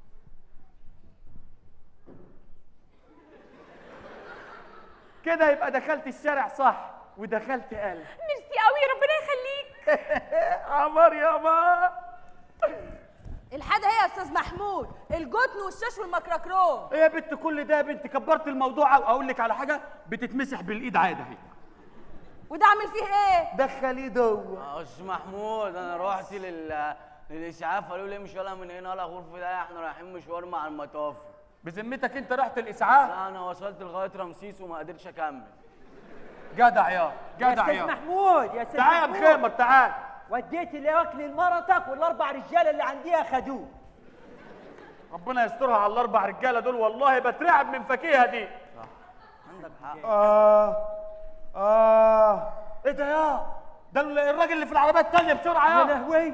كده يبقى دخلت الشارع صح ودخلت قلب. ميرسي قوي ربنا يخليك. عمار يابا. الحاجه هي يا استاذ محمود الجتن والشاش والمكركرون. ايه يا بنت كل ده يا بنت؟ كبرت الموضوع. اقول لك على حاجه، بتتمسح بالايد عادي اهي. وده عامل فيه ايه؟ دخليه جوه. يا استاذ محمود انا رحت لل للاسعاف قالوا لي مش ولا من هنا ولا غرفه ده، احنا رايحين مشوار مع المطافي. بذمتك انت رحت الاسعاف؟ لا انا وصلت لغايه رمسيس وما قدرتش اكمل. جدع يا يا جدع استاذ يا محمود، يا استاذ تعال يا محمود. مخيمر تعال. وديت الاكل لمرتك والاربع رجاله اللي عندي اخدوه. ربنا يسترها على الاربع رجاله دول، والله بترعب من فكيها دي. عندك حق. اه اه ايه ده يا؟ ده الراجل اللي في العربيه الثانيه بسرعه يا. يا لهوي.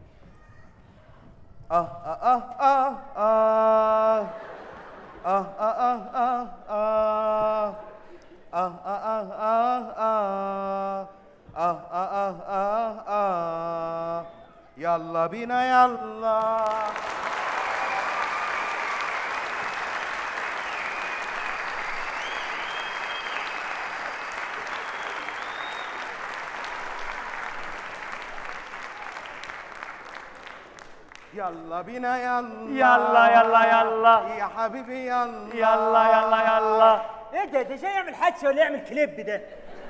اه اه اه اه اه اه اه اه اه اه اه اه اه اه اه اه اه يلا بينا يلا. يلا بينا يلا يلا يلا يلا يا حبيبي يلا يلا يلا يلا. ايه ده؟ ده جاي يعمل حادثه ولا يعمل كليب ده؟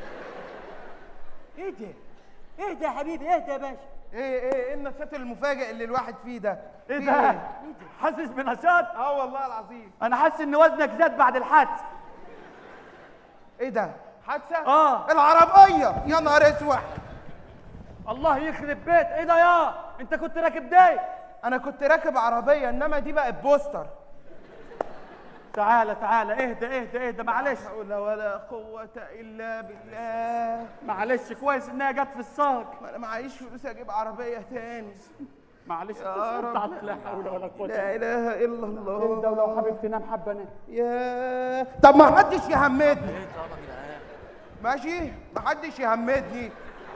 ايه ده؟ ايه ده يا حبيبي؟ ايه ده يا باشا؟ ايه ايه ايه النشاط المفاجئ اللي الواحد فيه ده؟ ايه في ده؟ حاسس بنشاط؟ اه والله العظيم. انا حاسس ان وزنك زاد بعد الحادث. ايه ده؟ حادثه؟ اه العربيه يا نهار اسود. الله يخرب بيت. ايه ده يا؟ انت كنت راكب داي؟ انا كنت راكب عربيه انما دي بقت بوستر. تعالى تعالى اهدى اهدى اهدى معلش. لا حول ولا قوه الا بالله. معلش كويس انها جت في الساق. ما انا معيش فلوس اجيب عربيه تاني. معلش يا رب. لا حول ولا قوه. لا اله الا الله. اهدى ولو حابب تنام حبه نام. يا طب ما حدش يهمدني. ايه طبعا يا جدعان. ماشي ما حدش يهمدني.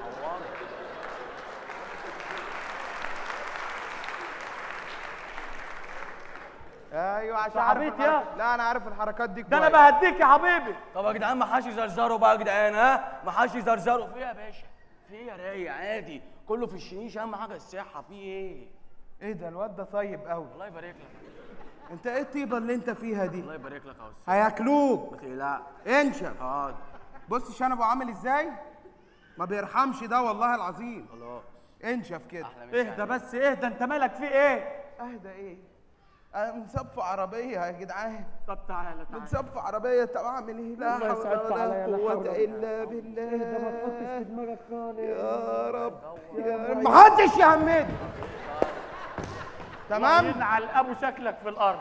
ايوه عشان عارف صاحبيت الحركات. يا. لا انا عارف الحركات دي ده انا كويس. بهديك يا حبيبي. طب يا جدعان ما حدش يزرزروا بقى يا جدعان، ها؟ ما حدش يزرزروا. في ايه يا باشا؟ في ايه يا رايق؟ عادي كله في الشنيش، اهم حاجه الصحه. في ايه؟ ايه ده الواد ده طيب قوي. الله يبارك لك. انت ايه الطيبه اللي انت فيها دي؟ الله يبارك لك يا استاذ. هياكلوك. ما تقلقش. انشف. حاضر. بص شنبه عامل ازاي؟ ما بيرحمش ده والله العظيم. خلاص انشف كده. احلى من اهدى بس اهدى. انت مالك في ايه؟ اهدى ايه؟ انا متصاب في عربيه يا جدعان. طب تعالى تعالى. متصاب في عربيه. طب اعمل ايه؟ لا الله حول يسعدك ولا عليا، لا حول قوه ولا الا بالله. اهدى ما تحطش في دماغك خالص. يا رب يا رب ما حدش يهمدني. تمام؟ ينعل ابو شكلك في الارض.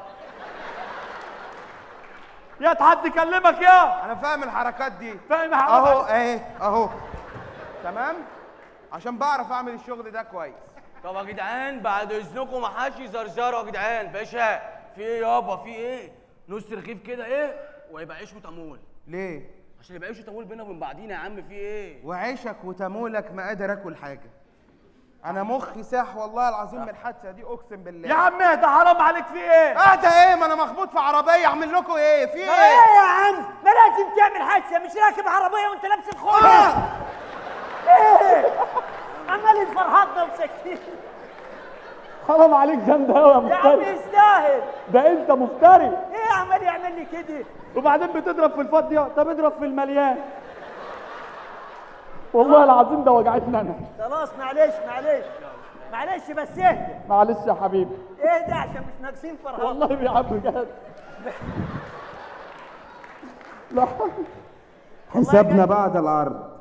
يا حد يكلمك يا. انا فاهم الحركات دي. فاهم اهو حضرتك؟ اهي اهو. تمام؟ عشان بعرف اعمل الشغل ده كويس. طب يا جدعان بعد اذنكم ما حدش يزرزروا يا جدعان. باشا في ايه يابا؟ في ايه؟ نص رغيف كده ايه ويبقى عيش وتمول. ليه؟ عشان يبقى عيش وتمول بينا وبين بعضينا يا عم. في ايه؟ وعيشك وتمولك ما قادر اكل حاجه. انا مخي ساح والله العظيم من الحادثه دي اقسم بالله. يا عم اهدى حرام عليك. في ايه؟ اهدى ايه؟ ما انا مخبوط في عربيه. اعمل لكم ايه؟ في ايه ايه؟ يا عم؟ ما لازم تعمل حادثه، مش راكب عربيه وانت لابس الخوذه. آه. ايه؟ عمال فرهطنا وساكتين. حرام عليك جامد قوي يا يا عم مفتري. يستاهل. ده انت مفتري. ايه عمال يعمل لي كده؟ وبعدين بتضرب في الفاضي. طب اضرب في المليان. والله العظيم ده وجعتني انا. خلاص معلش معلش معلش بس اهدى. معلش يا حبيبي. اهدى عشان مش ناقصين فرهطه. والله يا عم بجد. لا حسابنا بعد العرض.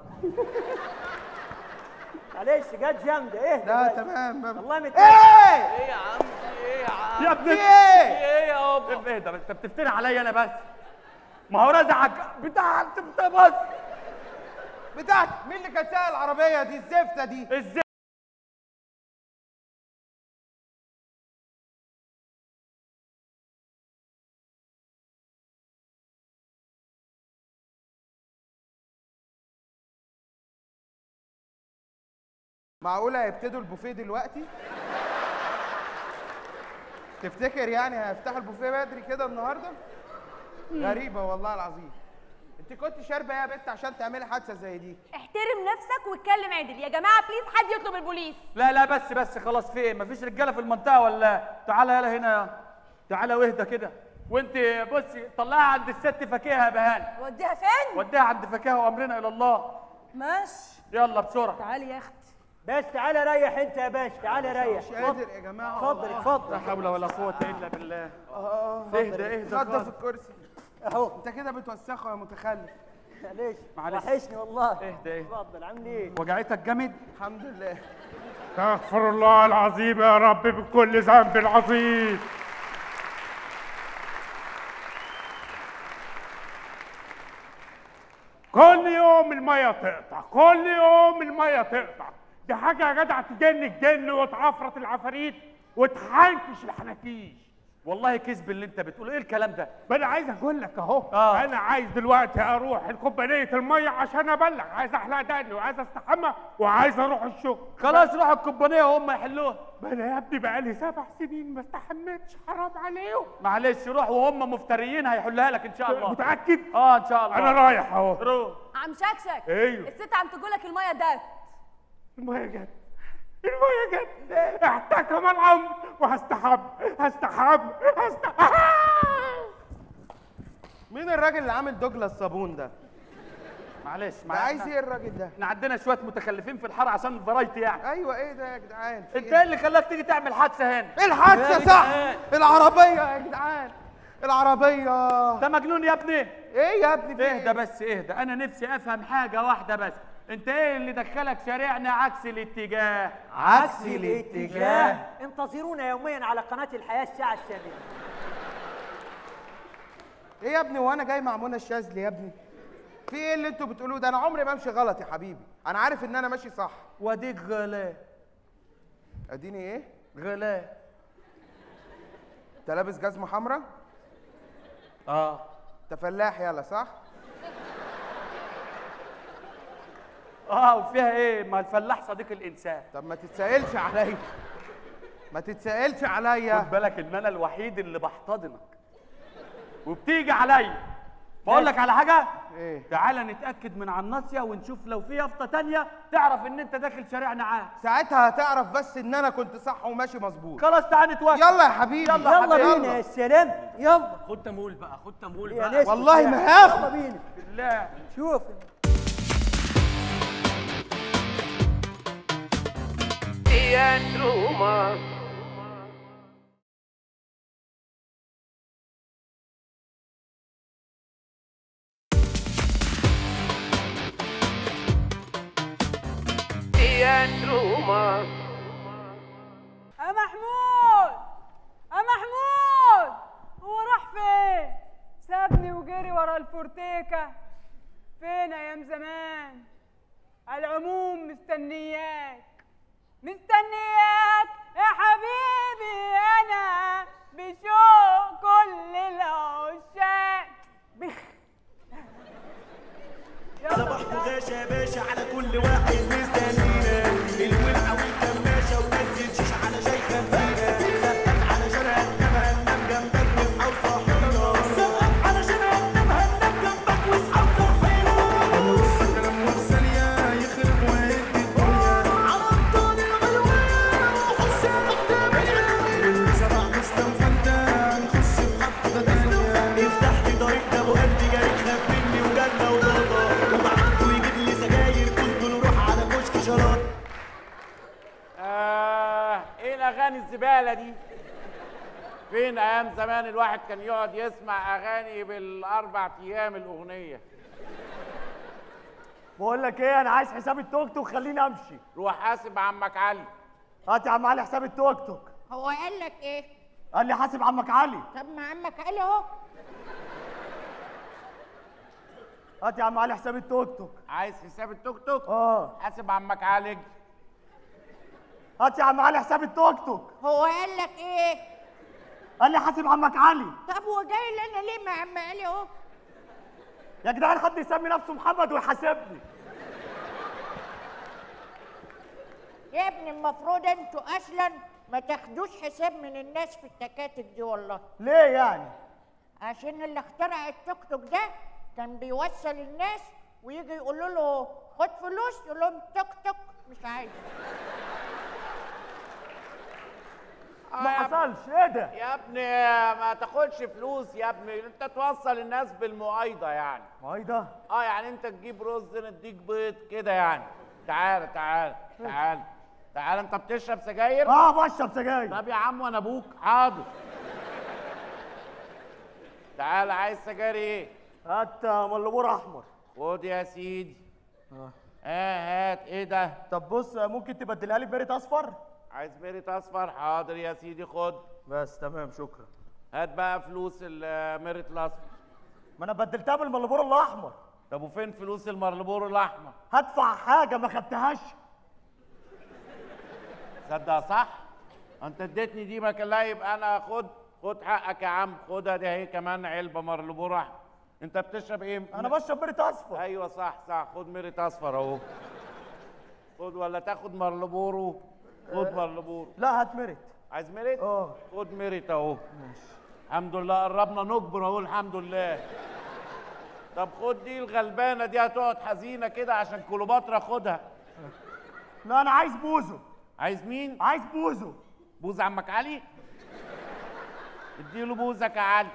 معلش جت جامده. اهدى لا بس. تمام. والله مت ايه؟ ايه يا عم؟ في ايه يا عم؟ يا ابني في ايه؟ في ايه يابا؟ اهدى بس. انت بتفتري عليا انا بس. ما هو رزعك بتاع انت بس. بتاعت مين اللي كانت سايق العربيه دي الزفته دي؟ ازاي؟ معقوله هيبتدوا البوفيه دلوقتي؟ تفتكر يعني هيفتحوا البوفيه بدري كده النهارده؟ غريبه والله العظيم. انت كنت شاربه ايه يا بنت عشان تعملي حادثه زي دي؟ احترم نفسك واتكلم عدل يا جماعه. بليز حد يطلب البوليس. لا لا بس بس خلاص. في ايه؟ مفيش رجاله في المنطقه ولا؟ تعالى يلا هنا يا. تعالى واهدى كده. وانت بصي طلعها عند الست فكيهه يا بهان. وديها فين؟ وديها عند فكاهه وامرنا الى الله. ماشي. يلا بسرعه. تعالي يا اختي. بس تعالى ريح انت يا باشا، تعالى ريح. مش قادر يا جماعه. اتفضل اتفضل. لا حول ولا قوه الا بالله. اه اهدى اهدى نضف الكرسي اهو. انت كده بتوسخه يا متخلف. معلش معلش. وحشني والله. اهدى اهدى. اتفضل. عامل ايه؟ وجعتك جامد؟ الحمد لله. استغفر الله العظيم يا رب من كل ذنب عظيم. كل يوم المية تقطع، كل يوم المية تقطع، دي حاجة يا جدع تجن الجن وتعفرت العفاريت وتحنكش الحناكيش. والله كذب اللي انت بتقوله، ايه الكلام ده؟ ما انا عايز اقول لك اهو. آه. انا عايز دلوقتي اروح الكوبانية المية عشان ابلغ، عايز احلق دقني وعايز استحمى وعايز اروح الشغل. خلاص روح الكوبانيه وهم يحلوها. ما انا يا ابني بقالي سبع سنين ما استحميتش، حرام عليهم. معلش روح وهم مفتريين هيحلها لك ان شاء الله. متأكد؟ اه ان شاء الله. انا رايح اهو. روح. عم شكشك. ايوه. الست عم تقولك الميه دات. المية جت، المية جت، احتكم الامر وهستحب هستحب هستحب. مين الراجل اللي عامل دوجلا الصابون ده؟ معلش ده معلش. عايز ايه الراجل ده؟ احنا عندنا شويه متخلفين في الحاره عشان الفرايتي يعني. ايوه ايه ده يا جدعان؟ انت ايه اللي خلاك تيجي تعمل حادثه هنا؟ ايه الحادثه صح؟ العربيه يا جدعان، العربيه. انت مجنون يا ابني؟ ايه يا ابني؟ في اهدى بس اهدى، انا نفسي افهم حاجه واحده بس، انت ايه اللي دخلك شارعنا عكس الاتجاه؟ عكس الاتجاه. انتظرونا يوميا على قناة الحياة الساعة الثامنة. ايه يا ابني وانا جاي مع منى الشاذلي يا ابني؟ في ايه اللي انتوا بتقولوه ده؟ انا عمري ما امشي غلط يا حبيبي، انا عارف ان انا ماشي صح. واديك غلا. اديني ايه؟ غلا. انت لابس جزمه حمراء؟ اه. انت فلاح يلا صح؟ اه وفيها ايه؟ ما الفلاح صديق الانسان. طب ما تتسائلش عليا، ما تتسائلش عليا. خد بالك ان انا الوحيد اللي بحتضنك وبتيجي عليا. بقول لك على حاجه؟ ايه؟ تعالى نتاكد من على الناصيه ونشوف لو في يافطه تانية تعرف ان انت داخل شارعنا عام. ساعتها هتعرف بس ان انا كنت صح وماشي مظبوط. خلاص تعالى نتوكل. يلا يا حبيبي. يلا يا يلا حبيبي. بينا يا سلام. يلا. خد تمول بقى، خد تمول يا بقى. نسمة. والله ما هاخد. يلا بينا. بالله. شوف. Roma. Roma. يا محمود، يا محمود، هو راح فين؟ سابني وجري ورا الفورتيكا. فين ايام زمان؟ على العموم مستنياك، مستنياك يا حبيبي، انا بشوق كل العشاق. بخ صباحكوا غاشا يا باشا على كل واحد مستنينا، الولعه والكماشه ونزل شيش على شاي خمسينه، سقف علشان هننام هننام جنبك واصحى وصحينا، سقف علشان هننام هننام جنبك واصحى وصحينا. انا لسه كلام وثانيه يخرب ويدي الدنيا على ابطال الغلوان وحس التابعين، سبع مسلم فانتا هنخش في حفله تانيه، يفتح لي طريق ده ابو قد جاي خاف مني وجنه وضربه، آه ايه الاغاني الزباله دي؟ فين ايام زمان الواحد كان يقعد يسمع اغاني بالاربع ايام الاغنيه. بقول لك ايه، انا عايز حساب التوك توك خليني امشي. روح حاسب عمك علي. هات يا عم علي حساب التوك توك. هو قال لك ايه؟ قال لي حاسب عمك علي. طب ما عمك علي اهو. هات يا عم علي حساب التوك توك. عايز حساب التوك توك؟ اه. حاسب عمك علي. هات يا عم علي حساب التوك توك. هو قال لك ايه؟ قال لي حاسب عمك علي. طب هو جاي لنا ليه مع عم علي اهو؟ يا جدعان حد يسمي نفسه محمد ويحاسبني. يا ابني المفروض انتوا اصلا ما تاخدوش حساب من الناس في التكاتك دي والله. ليه يعني؟ عشان اللي اخترع التوك توك ده كان بيوصل الناس ويجي يقولوا له خد فلوس، يقول لهم توك توك مش عايز. ما حصلش. ايه ده؟ يا ابني ما تاخدش فلوس يا ابني، انت توصل الناس بالمؤايده يعني. مؤايده؟ اه يعني انت تجيب رز نديك بيض كده يعني. تعال تعال تعال تعال انت بتشرب سجاير؟ اه بشرب سجاير. طب يا عم وانا ابوك حاضر. تعال عايز سجاير ايه؟ هات ملبور احمر. خد يا سيدي. اه اه هات ايه ده؟ طب بص ممكن تبدلها لي بميريت اصفر؟ عايز ميريت اصفر؟ حاضر يا سيدي خد. بس تمام شكرا. هات بقى فلوس الميريت الاصفر. ما انا بدلتها بالملبور الاحمر. طب وفين فلوس المرلبور الاحمر؟ هدفع حاجه ما خدتهاش. تصدق صح؟ انت اديتني دي ما كان لا يبقى انا خد خد حقك يا عم. خدها دي اهي كمان علبه مرلبور احمر. انت بتشرب ايه؟ انا بشرب ميريت اصفر. ايوه صح صح. خد ميريت اصفر اهو. خد ولا تاخد مرلبورو؟ خد مرلبورو. لا هات ميريت. عايز ميريت؟ اه خد ميريت اهو. ماشي. الحمد لله قربنا نكبر اهو الحمد لله. طب خد دي الغلبانه دي هتقعد حزينه كده عشان كليوباترا خدها. لا انا عايز بوزو. عايز مين؟ عايز بوزو. بوز عمك علي؟ اديله بوزك يا علي.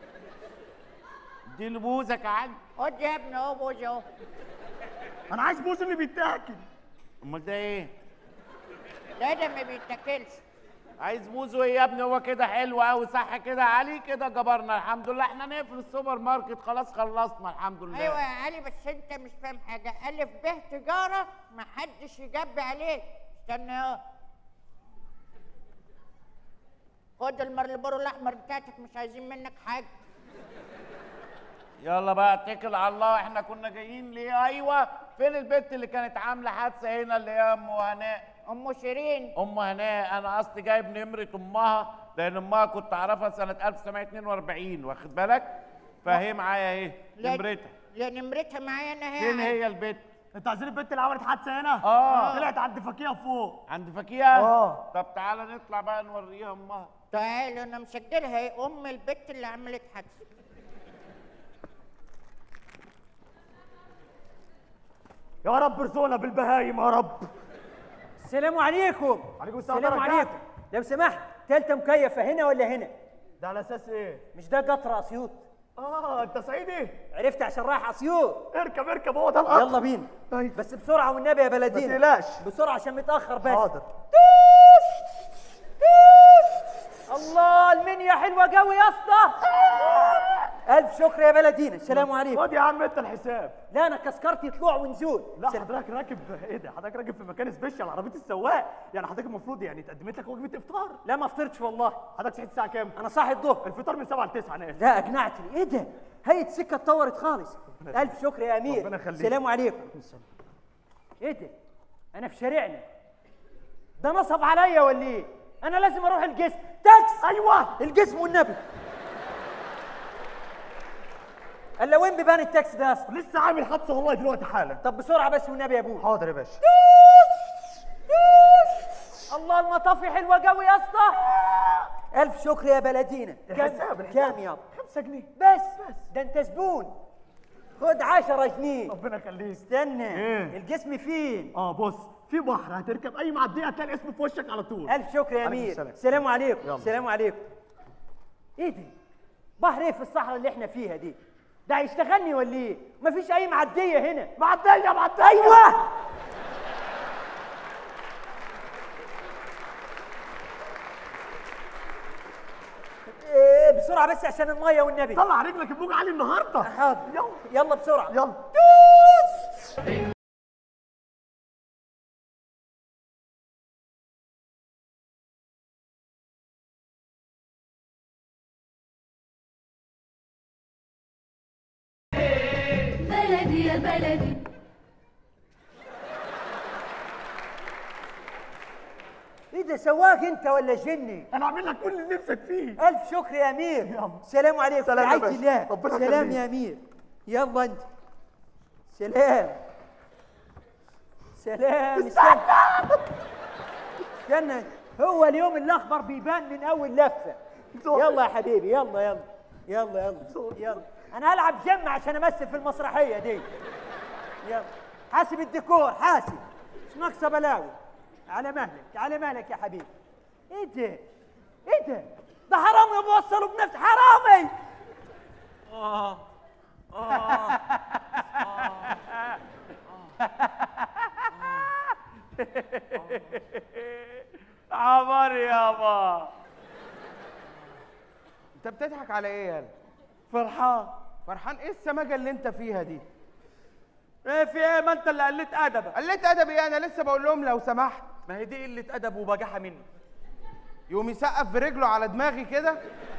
اديله بوزك يا علي. خد يا ابني اهو بوز اهو. انا عايز بوزو اللي بيتاكل. امال ده ايه؟ ده ده ما بيتاكلش. عايز بوزو ايه يا ابني؟ هو كده حلو قوي صح كده يا علي؟ كده جبرنا الحمد لله. احنا نقفل السوبر ماركت خلاص خلصنا الحمد لله. ايوه يا علي بس انت مش فاهم حاجه. الف ب تجاره ما حدش يجبي عليك. استنى اهو. خد المرلبورو الاحمر بتاعتك مش عايزين منك حاجه. يلا بقى اتكل على الله. احنا كنا جايين ليه؟ ايوه فين البت اللي كانت عامله حادثه هنا اللي هي ام هناء؟ ام شيرين. ام هناء. انا قصدي جايب نمره امها لان امها كنت اعرفها سنه ألف وتسعمية اتنين وأربعين واخد بالك؟ فهي معايا اهي نمرتها. لا نمرتها معايا انا هي. فين هي البت؟ انت عايزين البت اللي عملت حادثه هنا؟ اه طلعت عند فكيها فوق. عند فكيها؟ اه. طب تعالى نطلع بقى نوريها امها. تعالى انا مسجلها هي ام البت اللي عملت حادثه. يا رب ارزقنا بالبهايم يا رب. السلام عليكم. عليكم السلام. السلام عليكم. لو سمحت تالتة مكيفة هنا ولا هنا؟ ده على اساس ايه؟ مش ده قطر اسيوط؟ اه انت صعيدي؟ عرفت عشان رايح اسيوط. اركب اركب هو ده القطر. يلا بينا. طيب. بس بسرعة والنبي يا بلدينا. ما تقلقش. بسرعة عشان متأخر بس. حاضر. الله المنيا حلوة قوي يا اسطى. ألف شكر يا بلدينا. السلام عليكم. خد يا عم انت الحساب. لا أنا كسكرتي طلوع ونزول. لا حضرتك راكب ايه ده؟ حضرتك راكب في مكان سبيشال عربية السواق، يعني حضرتك المفروض يعني اتقدمت لك وجبة افطار. لا ما فطرتش والله. حضرتك صحيت الساعة كام؟ أنا صاحي الظهر. الفطار من سبعة ل تسعة انا اسف. لا أقنعتني. إيه ده؟ هيئة السكة اتطورت خالص. ألف شكر يا أمير. ربنا يخليك. السلام عليكم. إيه ده؟ أنا في شارعنا. ده نصب عليا ولا إيه؟ أنا لازم أروح الجسم. تاكس. أيوه الجسم والنبي. الا وين بيبان التاكسي ده يا اسطى؟ لسه عامل حادثه والله دلوقتي حالا. طب بسرعه بس والنبي يا ابوي. حاضر يا باشا. الله المطافي حلوه قوي يا اسطى. الف شكر يا بلدينا. الحساب كام يابا؟ خمسة جنيه بس. بس ده انت زبون. خد عشرة جنيه. ربنا يخليك. استنى. ايه؟ الجسم فين؟ اه بص في بحر هتركب اي معديه هتلاقي الاسم في وشك على طول. الف شكر يا امير. السلام عليكم. السلام عليكم. ايه ده؟ بحر ايه في الصحراء اللي احنا فيها دي؟ ده هيشتغلني ولا ايه؟ مفيش اي معديه هنا. معديه معديه. ايوه. إيه بسرعه بس عشان الميه والنبي. طلع رجلك الموج عالي النهارده. حاضر. يلا يلا بسرعه. يلا. بلدي يا بلدي. ايه ده سواق انت ولا جني؟ انا عامل لك كل اللي نفسك فيه. الف شكر يا امير. السلام عليكم. سلام يا رعاية باشا. الله. ربنا سلام يخليك. يا امير. يلا انت. سلام. سلام. استنى استنى. هو اليوم الاخضر بيبان من اول لفه. يلا يا حبيبي يلا يلا يلا يلا يلا. انا هلعب جم عشان امثل في المسرحيه دي. يلا حاسب الديكور حاسب. مش ناقصه بلاوي. على مهلك على مهلك يا حبيبي. ايه ده؟ ايه ده؟ ده حرامي بوصله بنفسه حرامي. اه اه اه بتضحك على ايه يالا؟ فرحان. فرحان ايه السماجه اللي انت فيها دي؟ ايه في ايه؟ ما انت اللي قلت ادبك. قلت ادبي ايه؟ انا لسه بقول لهم لو سمحت. ما هي دي قله ادب وبجاحه مني. يقوم يسقف برجله على دماغي كده.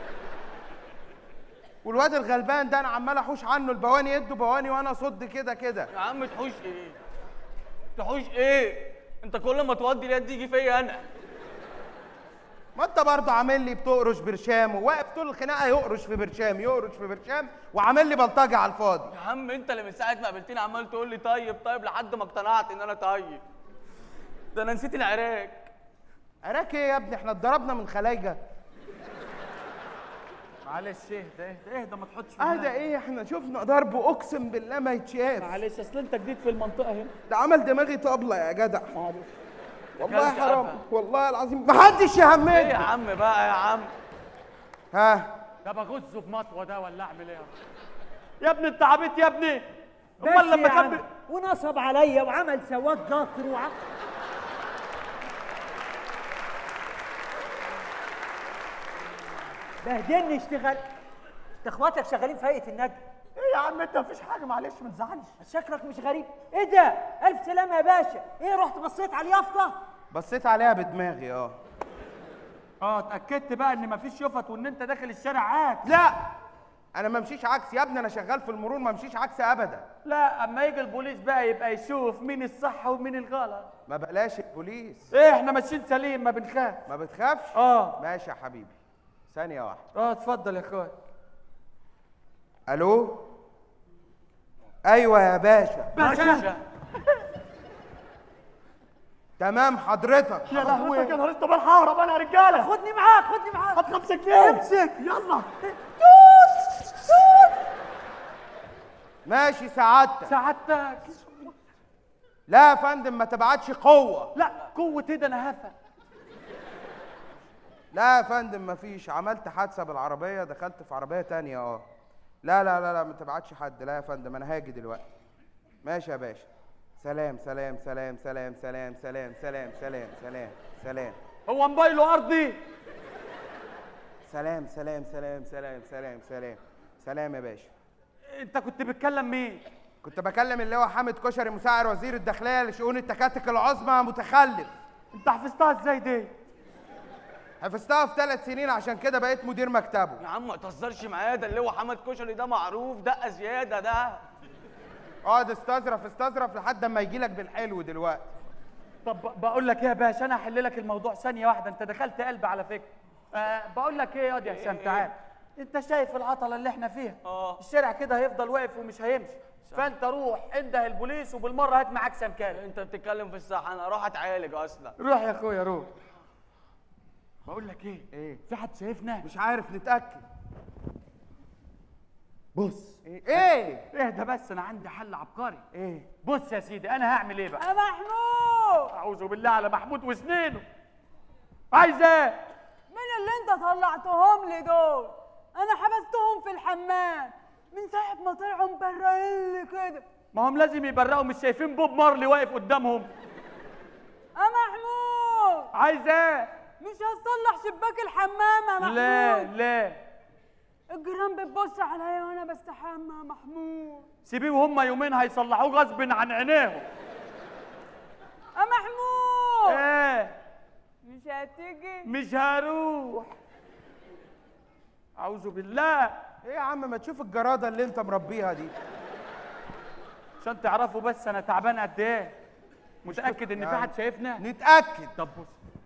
والواد الغلبان ده انا عمال احوش عنه البواني يده بواني وانا اصد كده كده. يا عم تحوش ايه؟ تحوش ايه؟ انت كل ما تودي اليد يجي فيا انا. ما انت برضه عامل لي بتقرش برشام وواقف طول الخناقه يقرش في برشام يقرش في برشام وعامل لي بلطجه على الفاضي. يا عم انت اللي من ساعه ما قابلتني عمال تقول لي طيب طيب لحد ما اقتنعت ان انا طيب. ده انا نسيت العراك. عراك ايه يا ابني؟ احنا اتضربنا من خلايجه. معلش اهدى اهدى اهدى ما تحطش في اهدى ايه؟ احنا شفنا ضرب اقسم بالله ما يتشاف. معلش اصل انت جديد في المنطقه هنا. ده عمل دماغي طبله يا جدع. معلش والله حرام والله العظيم محدش يهمني. ايه يا عم بقى يا عم؟ ها ده بغزه بمطوه ده ولا اعمل ايه؟ يا ابني انت عبيط يا ابني. امال لما كان ونصب عليا وعمل سواق قطر وع... بهدلني اشتغل. انت اخواتك شغالين في هيئه النجم. ايه يا عم انت مفيش حاجه معلش ما تزعلش. شكلك مش غريب. ايه ده؟ الف سلامه يا باشا. ايه رحت بصيت على اليافطه؟ بصيت عليها بدماغي اه. اه اتاكدت بقى ان مفيش يفط وان انت داخل الشارع عكس. لا انا ما امشيش عكس يا ابني، انا شغال في المرور ما امشيش عكس ابدا. لا اما يجي البوليس بقى يبقى يشوف مين الصح ومين الغلط. ما بقلاش البوليس. ايه احنا ماشيين سليم ما بنخاف. ما بتخافش؟ اه ماشي يا حبيبي ثانيه واحده. اه اتفضل يا اخويا. الو ايوه يا باشا. باشا تمام حضرتك. يا لهوي يا نهار اسود بالحارب انا يا رجاله. خدني معاك خدني معاك. هات خمسة جنيه. امسك يلا. توت توت. ماشي سعادتك. سعادتك. لا يا فندم ما تبعتش قوه. لا قوه ايه ده انا هفا. لا يا فندم مفيش، عملت حادثه بالعربيه دخلت في عربيه تانية اه. لا لا لا لا ما تبعتش حد. لا يا فندم انا هاجي دلوقتي. ماشي يا باشا. سلام سلام سلام سلام سلام سلام سلام سلام سلام سلام. هو موبايله ارضي. سلام سلام سلام سلام سلام سلام سلام يا باشا. انت كنت بتكلم مين؟ كنت بكلم اللي هو حامد كشري مساعد وزير الداخليه لشؤون التكاتك العظمى متخلف. انت حفظتها ازاي دي؟ حفظتها في ثلاث سنين عشان كده بقيت مدير مكتبه. يا عم ما تهزرش معايا، ده اللي هو حمد كشري ده معروف دقه زياده ده. اقعد استظرف استظرف لحد اما يجي لك بالحلو دلوقتي. طب بقول لك ايه يا باشا، انا هحل لك الموضوع ثانيه واحده، انت دخلت قلبي على فكره. أه بقول لك ايه ياض يا حسام تعال. انت شايف العطله اللي احنا فيها؟ اه الشارع كده هيفضل واقف ومش هيمشي. فانت روح انده البوليس وبالمره هات معاك سمكان. انت بتتكلم في الصح، انا اروح اتعالج اصلا. روح يا اخويا روح. بقول لك ايه؟ ايه؟ في حد شايفنا؟ مش عارف نتاكد. بص ايه؟ ايه؟ اهدى بس انا عندي حل عبقري. ايه؟ بص يا سيدي انا هعمل ايه بقى؟ يا محمود اعوذ بالله على محمود وسنينه. عايز ايه؟ مين اللي انت طلعتهم لي دول؟ انا حبستهم في الحمام من ساعه ما طلعوا مبرقين لي كده. ما هم لازم يبرقوا، مش شايفين بوب مارلي واقف قدامهم؟ يا محمود عايز ايه؟ مش هتصلح شباك الحمام يا محمود. لا لا الجيران بتبص عليا وانا بستحمى يا محمود. سيبيه وهم يومين هيصلحوه غصب عن عينيهم. يا محمود ايه؟ مش هتيجي؟ مش هروح. اعوذ بالله. ايه يا عم ما تشوف الجراده اللي انت مربيها دي عشان تعرفوا بس انا تعبان قد ايه. متاكد ان في حد شايفنا؟ نتاكد. طب بص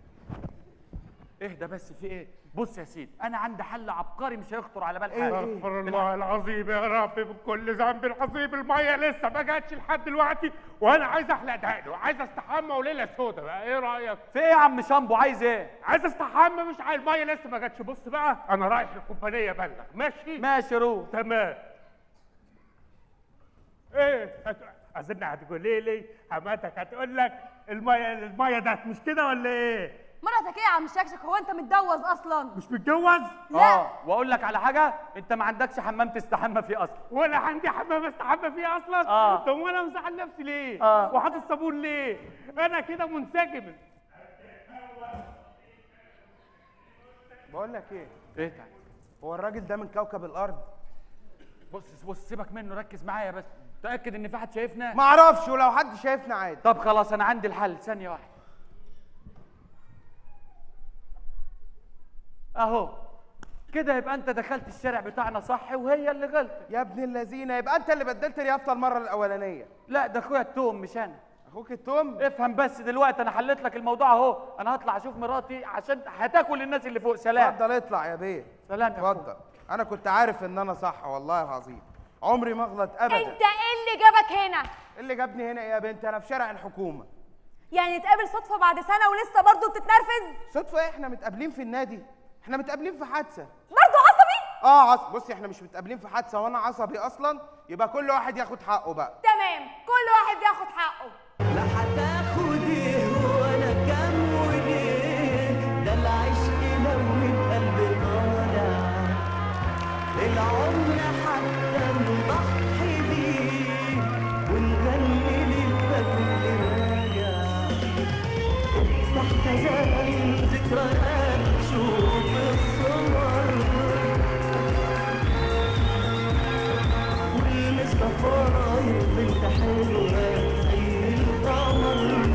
اهدى بس في ايه؟ بص يا سيدي انا عندي حل عبقري مش هيخطر على بال حد. استغفر الله العظيم يا رب من كل ذنب العظيم. الميه لسه ما جاتش لحد دلوقتي وانا عايز احلق دقني وعايز استحمى وليله سودا بقى. ايه رايك؟ في ايه يا عم شامبو عايز ايه؟ عايز استحمى مش عايز الميه لسه ما جاتش. بص بقى انا رايح للكومبانيه ابلغ. ماشي؟ ماشي روح. تمام. ايه اظن هتقولي لي حماتك هتقول لك الميه الميه ده مش كده ولا ايه؟ مراتك ايه يا عم شكشك؟ هو انت متجوز اصلا؟ مش متجوز؟ لا. اه واقول لك على حاجه، انت ما عندكش حمام تستحمى فيه اصلا. ولا عندي حمام استحمى فيه اصلا؟ اه طب وانا مزعل نفسي ليه؟ اه وحاطط صابون ليه؟ انا كده منسجم. بقول لك ايه؟ ايه ده؟ هو الراجل ده من كوكب الارض؟ بص بص سيبك منه، ركز معايا بس. متاكد ان في حد شايفنا؟ ما اعرفش، ولو حد شايفنا عادي. طب خلاص انا عندي الحل، ثانيه واحده. اهو كده يبقى انت دخلت الشارع بتاعنا صح وهي اللي غلطت. يا ابن اللذينه، يبقى انت اللي بدلت اليافطه المره الاولانيه. لا ده اخويا التوم مش انا. اخوك التوم؟ افهم بس دلوقتي، انا حليت لك الموضوع اهو. انا هطلع اشوف مراتي عشان هتاكل الناس اللي فوق. سلام. اتفضل اطلع يا بيه. سلام يا اتفضل. انا كنت عارف ان انا صح والله العظيم، عمري ما اغلط ابدا. انت ايه اللي جابك هنا؟ إيه اللي جابني هنا يا بنت؟ انا في شارع الحكومه. يعني نتقابل صدفه بعد سنه ولسه برضه بتتنرفز؟ صدفه ايه؟ احنا متقابلين في النادي، احنا متقابلين في حادثه. برضه عصبي؟ اه عصبي. بصي احنا مش متقابلين في حادثه وانا عصبي اصلا، يبقى كل واحد ياخد حقه بقى. تمام، كل واحد ياخد حقه. لا هتاخد ايه ولا كام وليه، ده العشق لو من قلب طالع العمر حتى نضحي بيه ونغني للفجر راجع. امسح خزائن ذكريات، شوف الصور والمصطفى بنت حلوه زي القمر.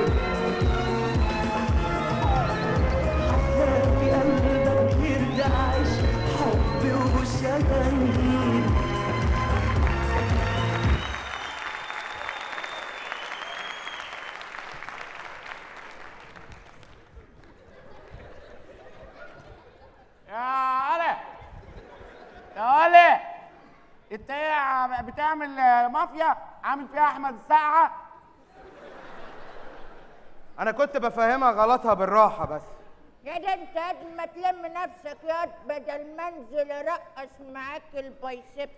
حتى في قلبك يرجع عشق حب وشغل. يا علي يا علي، انت ايه بتعمل مافيا؟ عامل فيها احمد السقعه؟ انا كنت بفهمها غلطها بالراحه بس. يا ده انت قد ما تلم نفسك يا بدل ما انزل ارقص معاك البايسبس.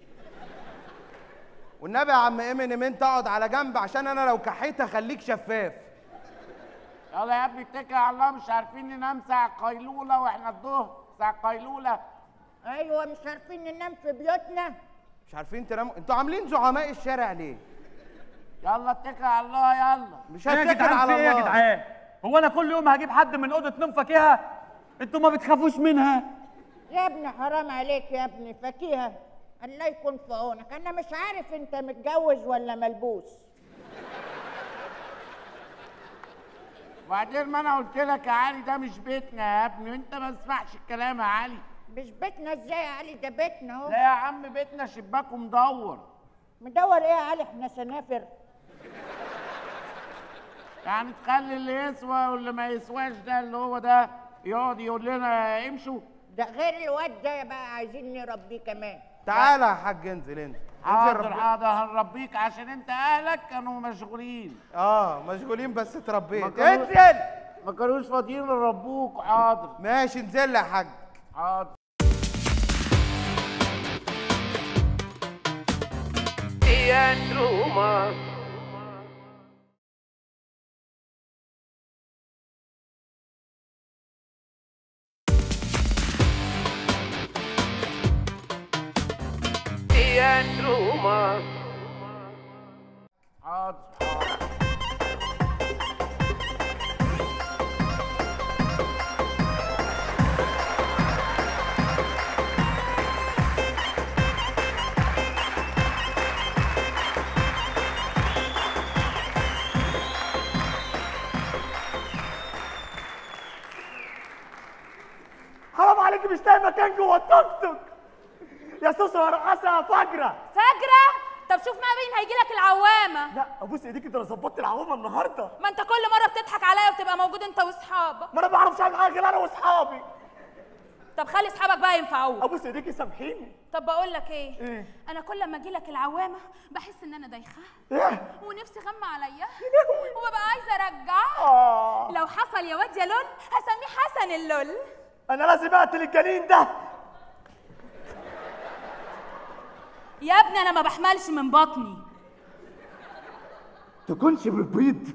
والنبي يا عم امينيم انت اقعد على جنب، عشان انا لو كحيت اخليك شفاف. يلا يا ابني اتكل على الله، مش عارفين ننام ساعة قيلولة واحنا الظهر ساعة قيلولة. ايوه مش عارفين ننام في بيوتنا. مش عارفين تناموا؟ انتوا عاملين زعماء الشارع ليه؟ يلا اتكل على الله يلا. مش ايه يا هتكل جدعان؟ على في ايه الله يا جدعان؟ هو انا كل يوم هجيب حد من اوضه نوم فاكهه؟ انتوا ما بتخافوش منها؟ يا ابني حرام عليك يا ابني، فاكهه الله يكون في عونك. انا مش عارف انت متجوز ولا ملبوس. وبعدين ما انا قلت لك يا علي ده مش بيتنا يا ابني، وانت ما تسمعش الكلام يا علي. مش بيتنا ازاي يا علي؟ ده بيتنا اهو. لا يا عم بيتنا شباكه مدور. مدور ايه يا علي؟ احنا سنافر. يعني تخلي اللي يسوى واللي ما يسواش ده اللي هو ده يقعد يقول لنا امشوا؟ ده غير الواد ده بقى عايزين نربيه كمان. تعالى يا حاج انزل انت. حاضر حاضر هنربيك عشان انت اهلك كانوا مشغولين. اه مشغولين بس اتربيت. كانوا- انزل. ما كانوش فاضيين يربوك. حاضر ماشي انزل يا حاج. حاضر. Teatro Mas. Teatro Mas. حاضر حرام عليكي مش لاقي مكان جوه التوك توك يا سوسه رقاصه فجره. فجرة؟ طب شوف ما مين هيجي لك العوامة. لا ابوس ايديك، ده انا ظبطت العوامه النهارده. ما انت كل مرة بتضحك عليا وبتبقى موجود انت واصحابك. ما انا ما بعرفش اعمل حاجه غير انا واصحابي. طب خلي اصحابك بقى ينفعوك. ابوس ايديكي سامحيني. طب بقول لك ايه؟ ايه؟ انا كل ما اجي لك العوامة بحس ان انا دايخة ايه؟ ونفسي غمى عليا وببقى عايزة ارجع. آه. لو حصل يا واد يا لول هسميه حسن اللول. انا لازم اقتل الجنين ده. يا ابني انا ما بحملش من بطني. تكونش بالبيض.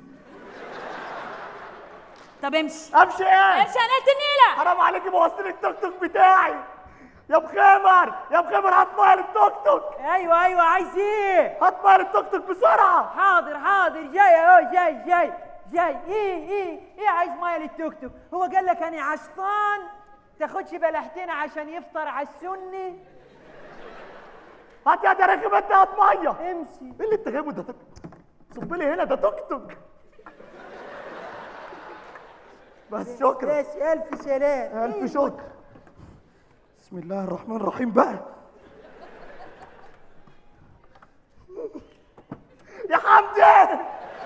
طب امشي. امشي ايه؟ امشي انا قلت النيلة. حرام عليكي بوظت لي التوك توك بتاعي. يا بخمر يا بخمر هات ميه للتوك توك. ايوه ايوه عايز ايه؟ هات ميه للتوك توك بسرعه. حاضر حاضر جاي اهو جاي جاي جاي. ايه ايه ايه عايز ميه للتوك توك؟ هو قال لك انا عشطان؟ تاخدش بلحتين عشان يفطر على السني. هات يا راكب انت هات ميه. امشي. ايه اللي انت جايبه ده؟ توك صب لي هنا، ده توك توك. بس شكرا. بس الف سلام. الف شكر. بسم الله الرحمن الرحيم بقى. يا حمدي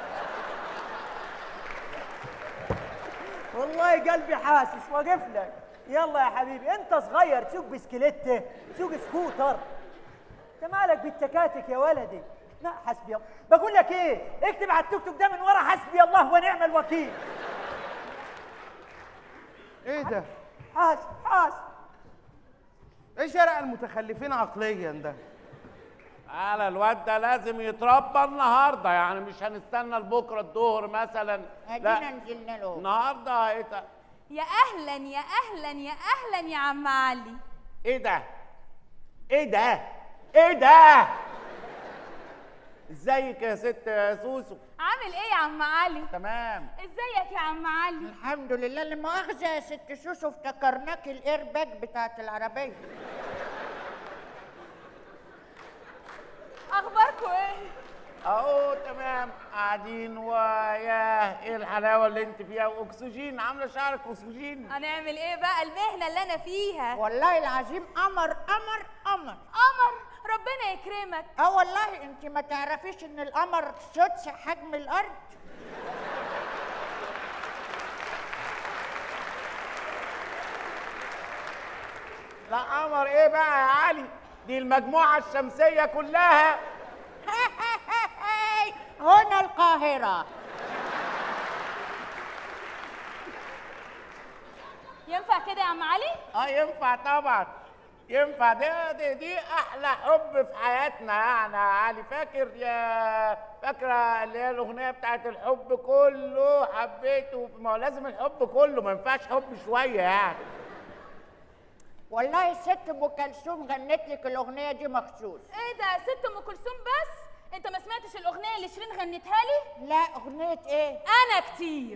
والله قلبي حاسس واقف لك. يلا يا حبيبي، انت صغير تسوق بسكليته، تسوق سكوتر. انت مالك بالتكاتك يا ولدي؟ لا حسبي الله. بقول لك ايه، اكتب على التوك توك ده من ورا حسبي الله ونعم الوكيل. ايه ده؟ حاسب حاسب. ايه شارع المتخلفين عقليا ده؟ على الواد ده لازم يتربى النهارده، يعني مش هنستنى لبكره الظهر مثلا. ادينا نزلنا له النهارده هيت... يا اهلا يا اهلا يا اهلا يا عم علي. ايه ده؟ ايه ده؟ ايه ده؟ ازيك يا ست سوسو؟ عامل ايه يا عم علي؟ تمام. ازيك يا عم علي؟ الحمد لله. لا مؤاخذة يا ست سوسو، افتكرناك الايرباج بتاعت العربية. اخباركم ايه؟ اهو تمام قاعدين. وياه ايه الحلاوه اللي انت فيها، واكسجين، عامله شعرك اكسجين. هنعمل ايه بقى؟ المهنه اللي انا فيها والله العظيم قمر قمر قمر قمر. ربنا يكرمك. اه والله انت ما تعرفيش ان القمر سدس حجم الارض. لا قمر ايه بقى يا علي؟ دي المجموعه الشمسيه كلها. هنا القاهرة. ينفع كده يا عم علي؟ اه ينفع طبعا، ينفع. دي دي, دي احلى حب في حياتنا يعني يا علي. فاكر يا فاكره اللي هي الاغنيه بتاعت الحب كله حبيته؟ ما هو لازم الحب كله، ما ينفعش حب شويه يعني. والله الست ام كلثوم غنت لك الاغنيه دي مخصوص. ايه ده ست ام كلثوم بس؟ انت ما سمعتش الاغنيه اللي شيرين غنتها لي؟ لا اغنيه ايه؟ انا كتير.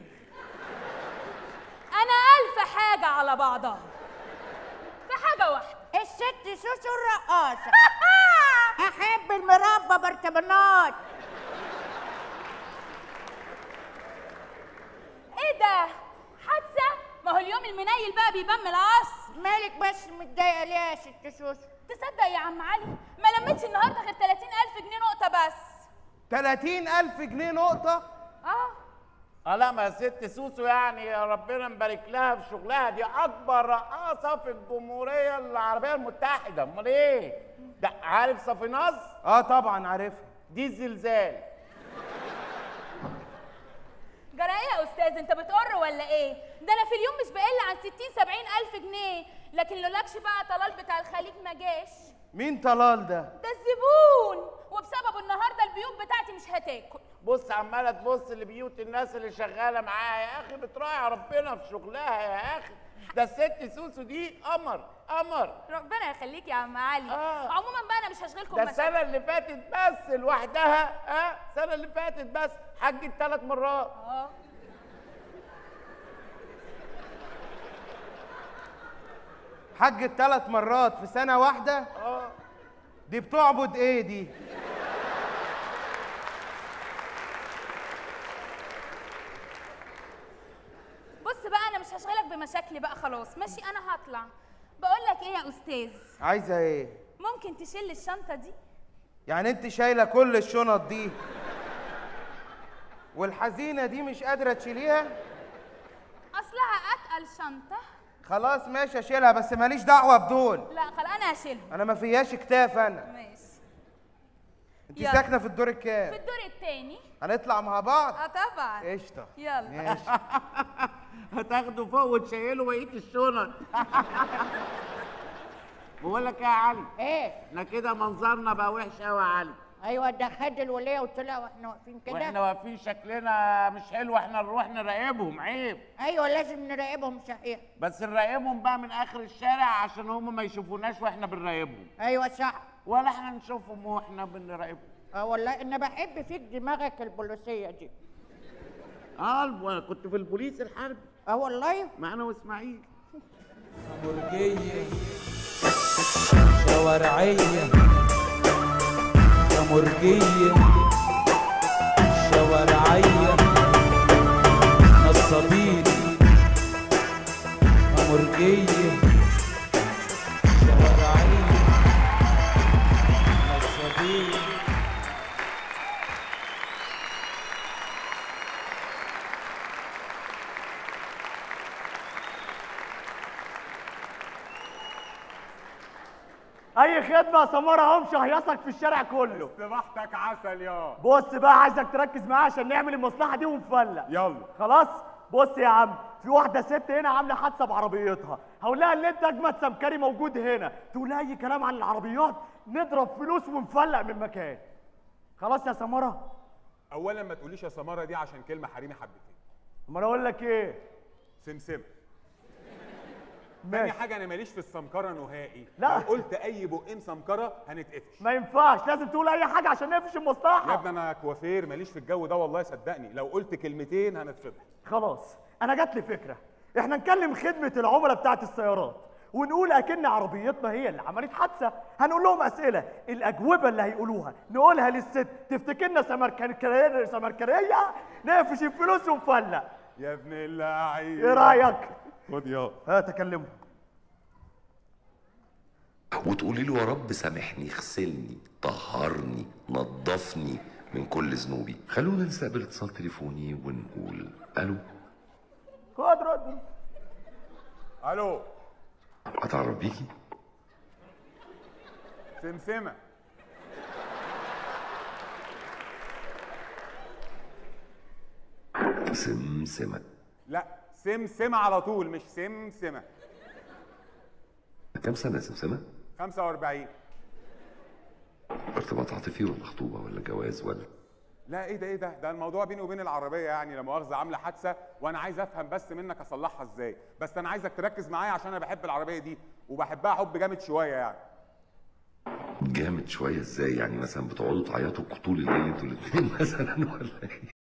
انا الف حاجه على بعضها في حاجه واحده. الست سوسو الرقاصه. احب المربى برطمانات. ايه ده؟ حادثه؟ ما هو اليوم المنيل بقى بيبان من العصر. مالك بس متضايقه ليه يا ست سوسو؟ تصدق يا عم علي ما لميتش النهارده غير ثلاثين ألف جنيه نقطه بس. ثلاثين ألف جنيه نقطه؟ اه اه لا، ما يا ست سوسو يعني يا ربنا مبارك لها في شغلها. دي اكبر رقاصه في الجمهوريه العربيه المتحده. امال ايه ده؟ عارف صافيناز؟ اه طبعا عارفها. دي الزلزال. جرى ايه يا استاذ؟ انت بتقر ولا ايه؟ ده انا في اليوم مش بقل عن ستين سبعين الف جنيه، لكن لولاكش بقى طلال بتاع الخليج ما جاش. مين طلال ده؟ ده الزبون، وبسببه النهارده البيوت بتاعتي مش هتاكل. بص عماله تبص لبيوت الناس اللي شغاله معاها. يا اخي بتراعي ربنا في شغلها يا اخي. ده الست سوسو دي قمر قمر. ربنا يخليك يا عم علي. آه. عموما بقى انا مش هشغلكم. ده السنه اللي فاتت بس لوحدها، اه السنه اللي فاتت بس حجت ثلاث مرات. اه حجت ثلاث مرات في سنه واحده؟ اه دي بتعبد ايه دي؟ بص بقى انا مش هشغلك بمشاكلي بقى خلاص، ماشي؟ انا هطلع. بقول لك ايه يا استاذ؟ عايزه ايه؟ ممكن تشيل الشنطه دي؟ يعني انت شايله كل الشنط دي والحزينه دي مش قادره تشيليها؟ اصلها اتقل شنطه. خلاص ماشي اشيلها، بس ماليش دعوه بدول. لا خلاص انا هشيلها. انا ما فياش كتاف انا. ماشي. انت يلا. ساكنه في الدور الكام؟ في الدور الثاني. هنطلع مع بعض؟ اه طبعا. قشطه. يلا ماشي. هتاخده فوق وتشيله بقيه الشنط. بقول لك ايه يا علي؟ ايه؟ احنا كده منظرنا بقى وحش قوي يا علي. ايوه ده خد الوليه وطلع واحنا واقفين كده. واحنا واقفين شكلنا مش حلو، احنا نروح نراقبهم عيب. ايوه لازم نراقبهم صحيح. بس نراقبهم بقى من اخر الشارع عشان هم ما يشوفوناش واحنا بنراقبهم. ايوه صح. ولا احنا نشوفهم واحنا بنراقبهم. اه والله انا بحب فيك دماغك البوليسيه دي. اه كنت في البوليس الحربي. اه والله. معانا واسماعيل. برجية شوارعية كمرجية شوارعية نصابين كمرجية شوارعية نصابين. اي خدمه يا سماره اهو مشهيصك في الشارع كله. استباحتك عسل يا بص بقى عايزك تركز معايا عشان نعمل المصلحه دي ونفلق. يلا خلاص. بص يا عم، في واحده ست هنا عامله حادثه بعربيتها، هقول لها ان انت اجمد سمكري موجود هنا، تقول لها اي كلام عن العربيات نضرب فلوس ونفلق من مكان. خلاص يا سماره؟ اولا ما تقوليش يا سماره دي عشان كلمه حريمي حبتين. امال اقول لك ايه؟ سمسم. تاني حاجه انا ماليش في السمكره نهائي. لا. لو قلت اي بقين سمكره هنتقفش. ما ينفعش، لازم تقول اي حاجه عشان نقفش المصلحه. يا ابني انا كوافير ماليش في الجو ده والله صدقني، لو قلت كلمتين هنتفضح. خلاص انا جات لي فكره، احنا نكلم خدمه العملاء بتاعت السيارات ونقول اكن عربيتنا هي اللي عملت حادثه، هنقول لهم اسئله، الاجوبه اللي هيقولوها نقولها للست تفتكرنا سمركريه سمركريه نقفش الفلوس ونفلق. يا ابن اللعيب ايه رايك؟ خد يا هات اكلمه. وتقولي له يا رب سامحني، اغسلني، طهرني، نظفني من كل ذنوبي. خلونا نستقبل اتصال تليفوني ونقول الو. خد رد. الو. اتعرف بيكي؟ سمسمه. سمسمه. لا سمسمه على طول مش سمسمه. كم سنه يا سمسمه؟ خمسة وأربعين. ارتباط عاطفي ولا خطوبه ولا جواز ولا؟ لا ايه ده ايه ده ده الموضوع بيني وبين العربيه يعني لا مؤاخذه عامله حادثه وانا عايز افهم بس منك اصلحها ازاي، بس انا عايزك تركز معايا عشان انا بحب العربيه دي وبحبها حب جامد شويه يعني. جامد شويه ازاي؟ يعني مثلا بتقعدوا تعيطوا طول الليل انتوا الاثنين مثلا ولا ايه؟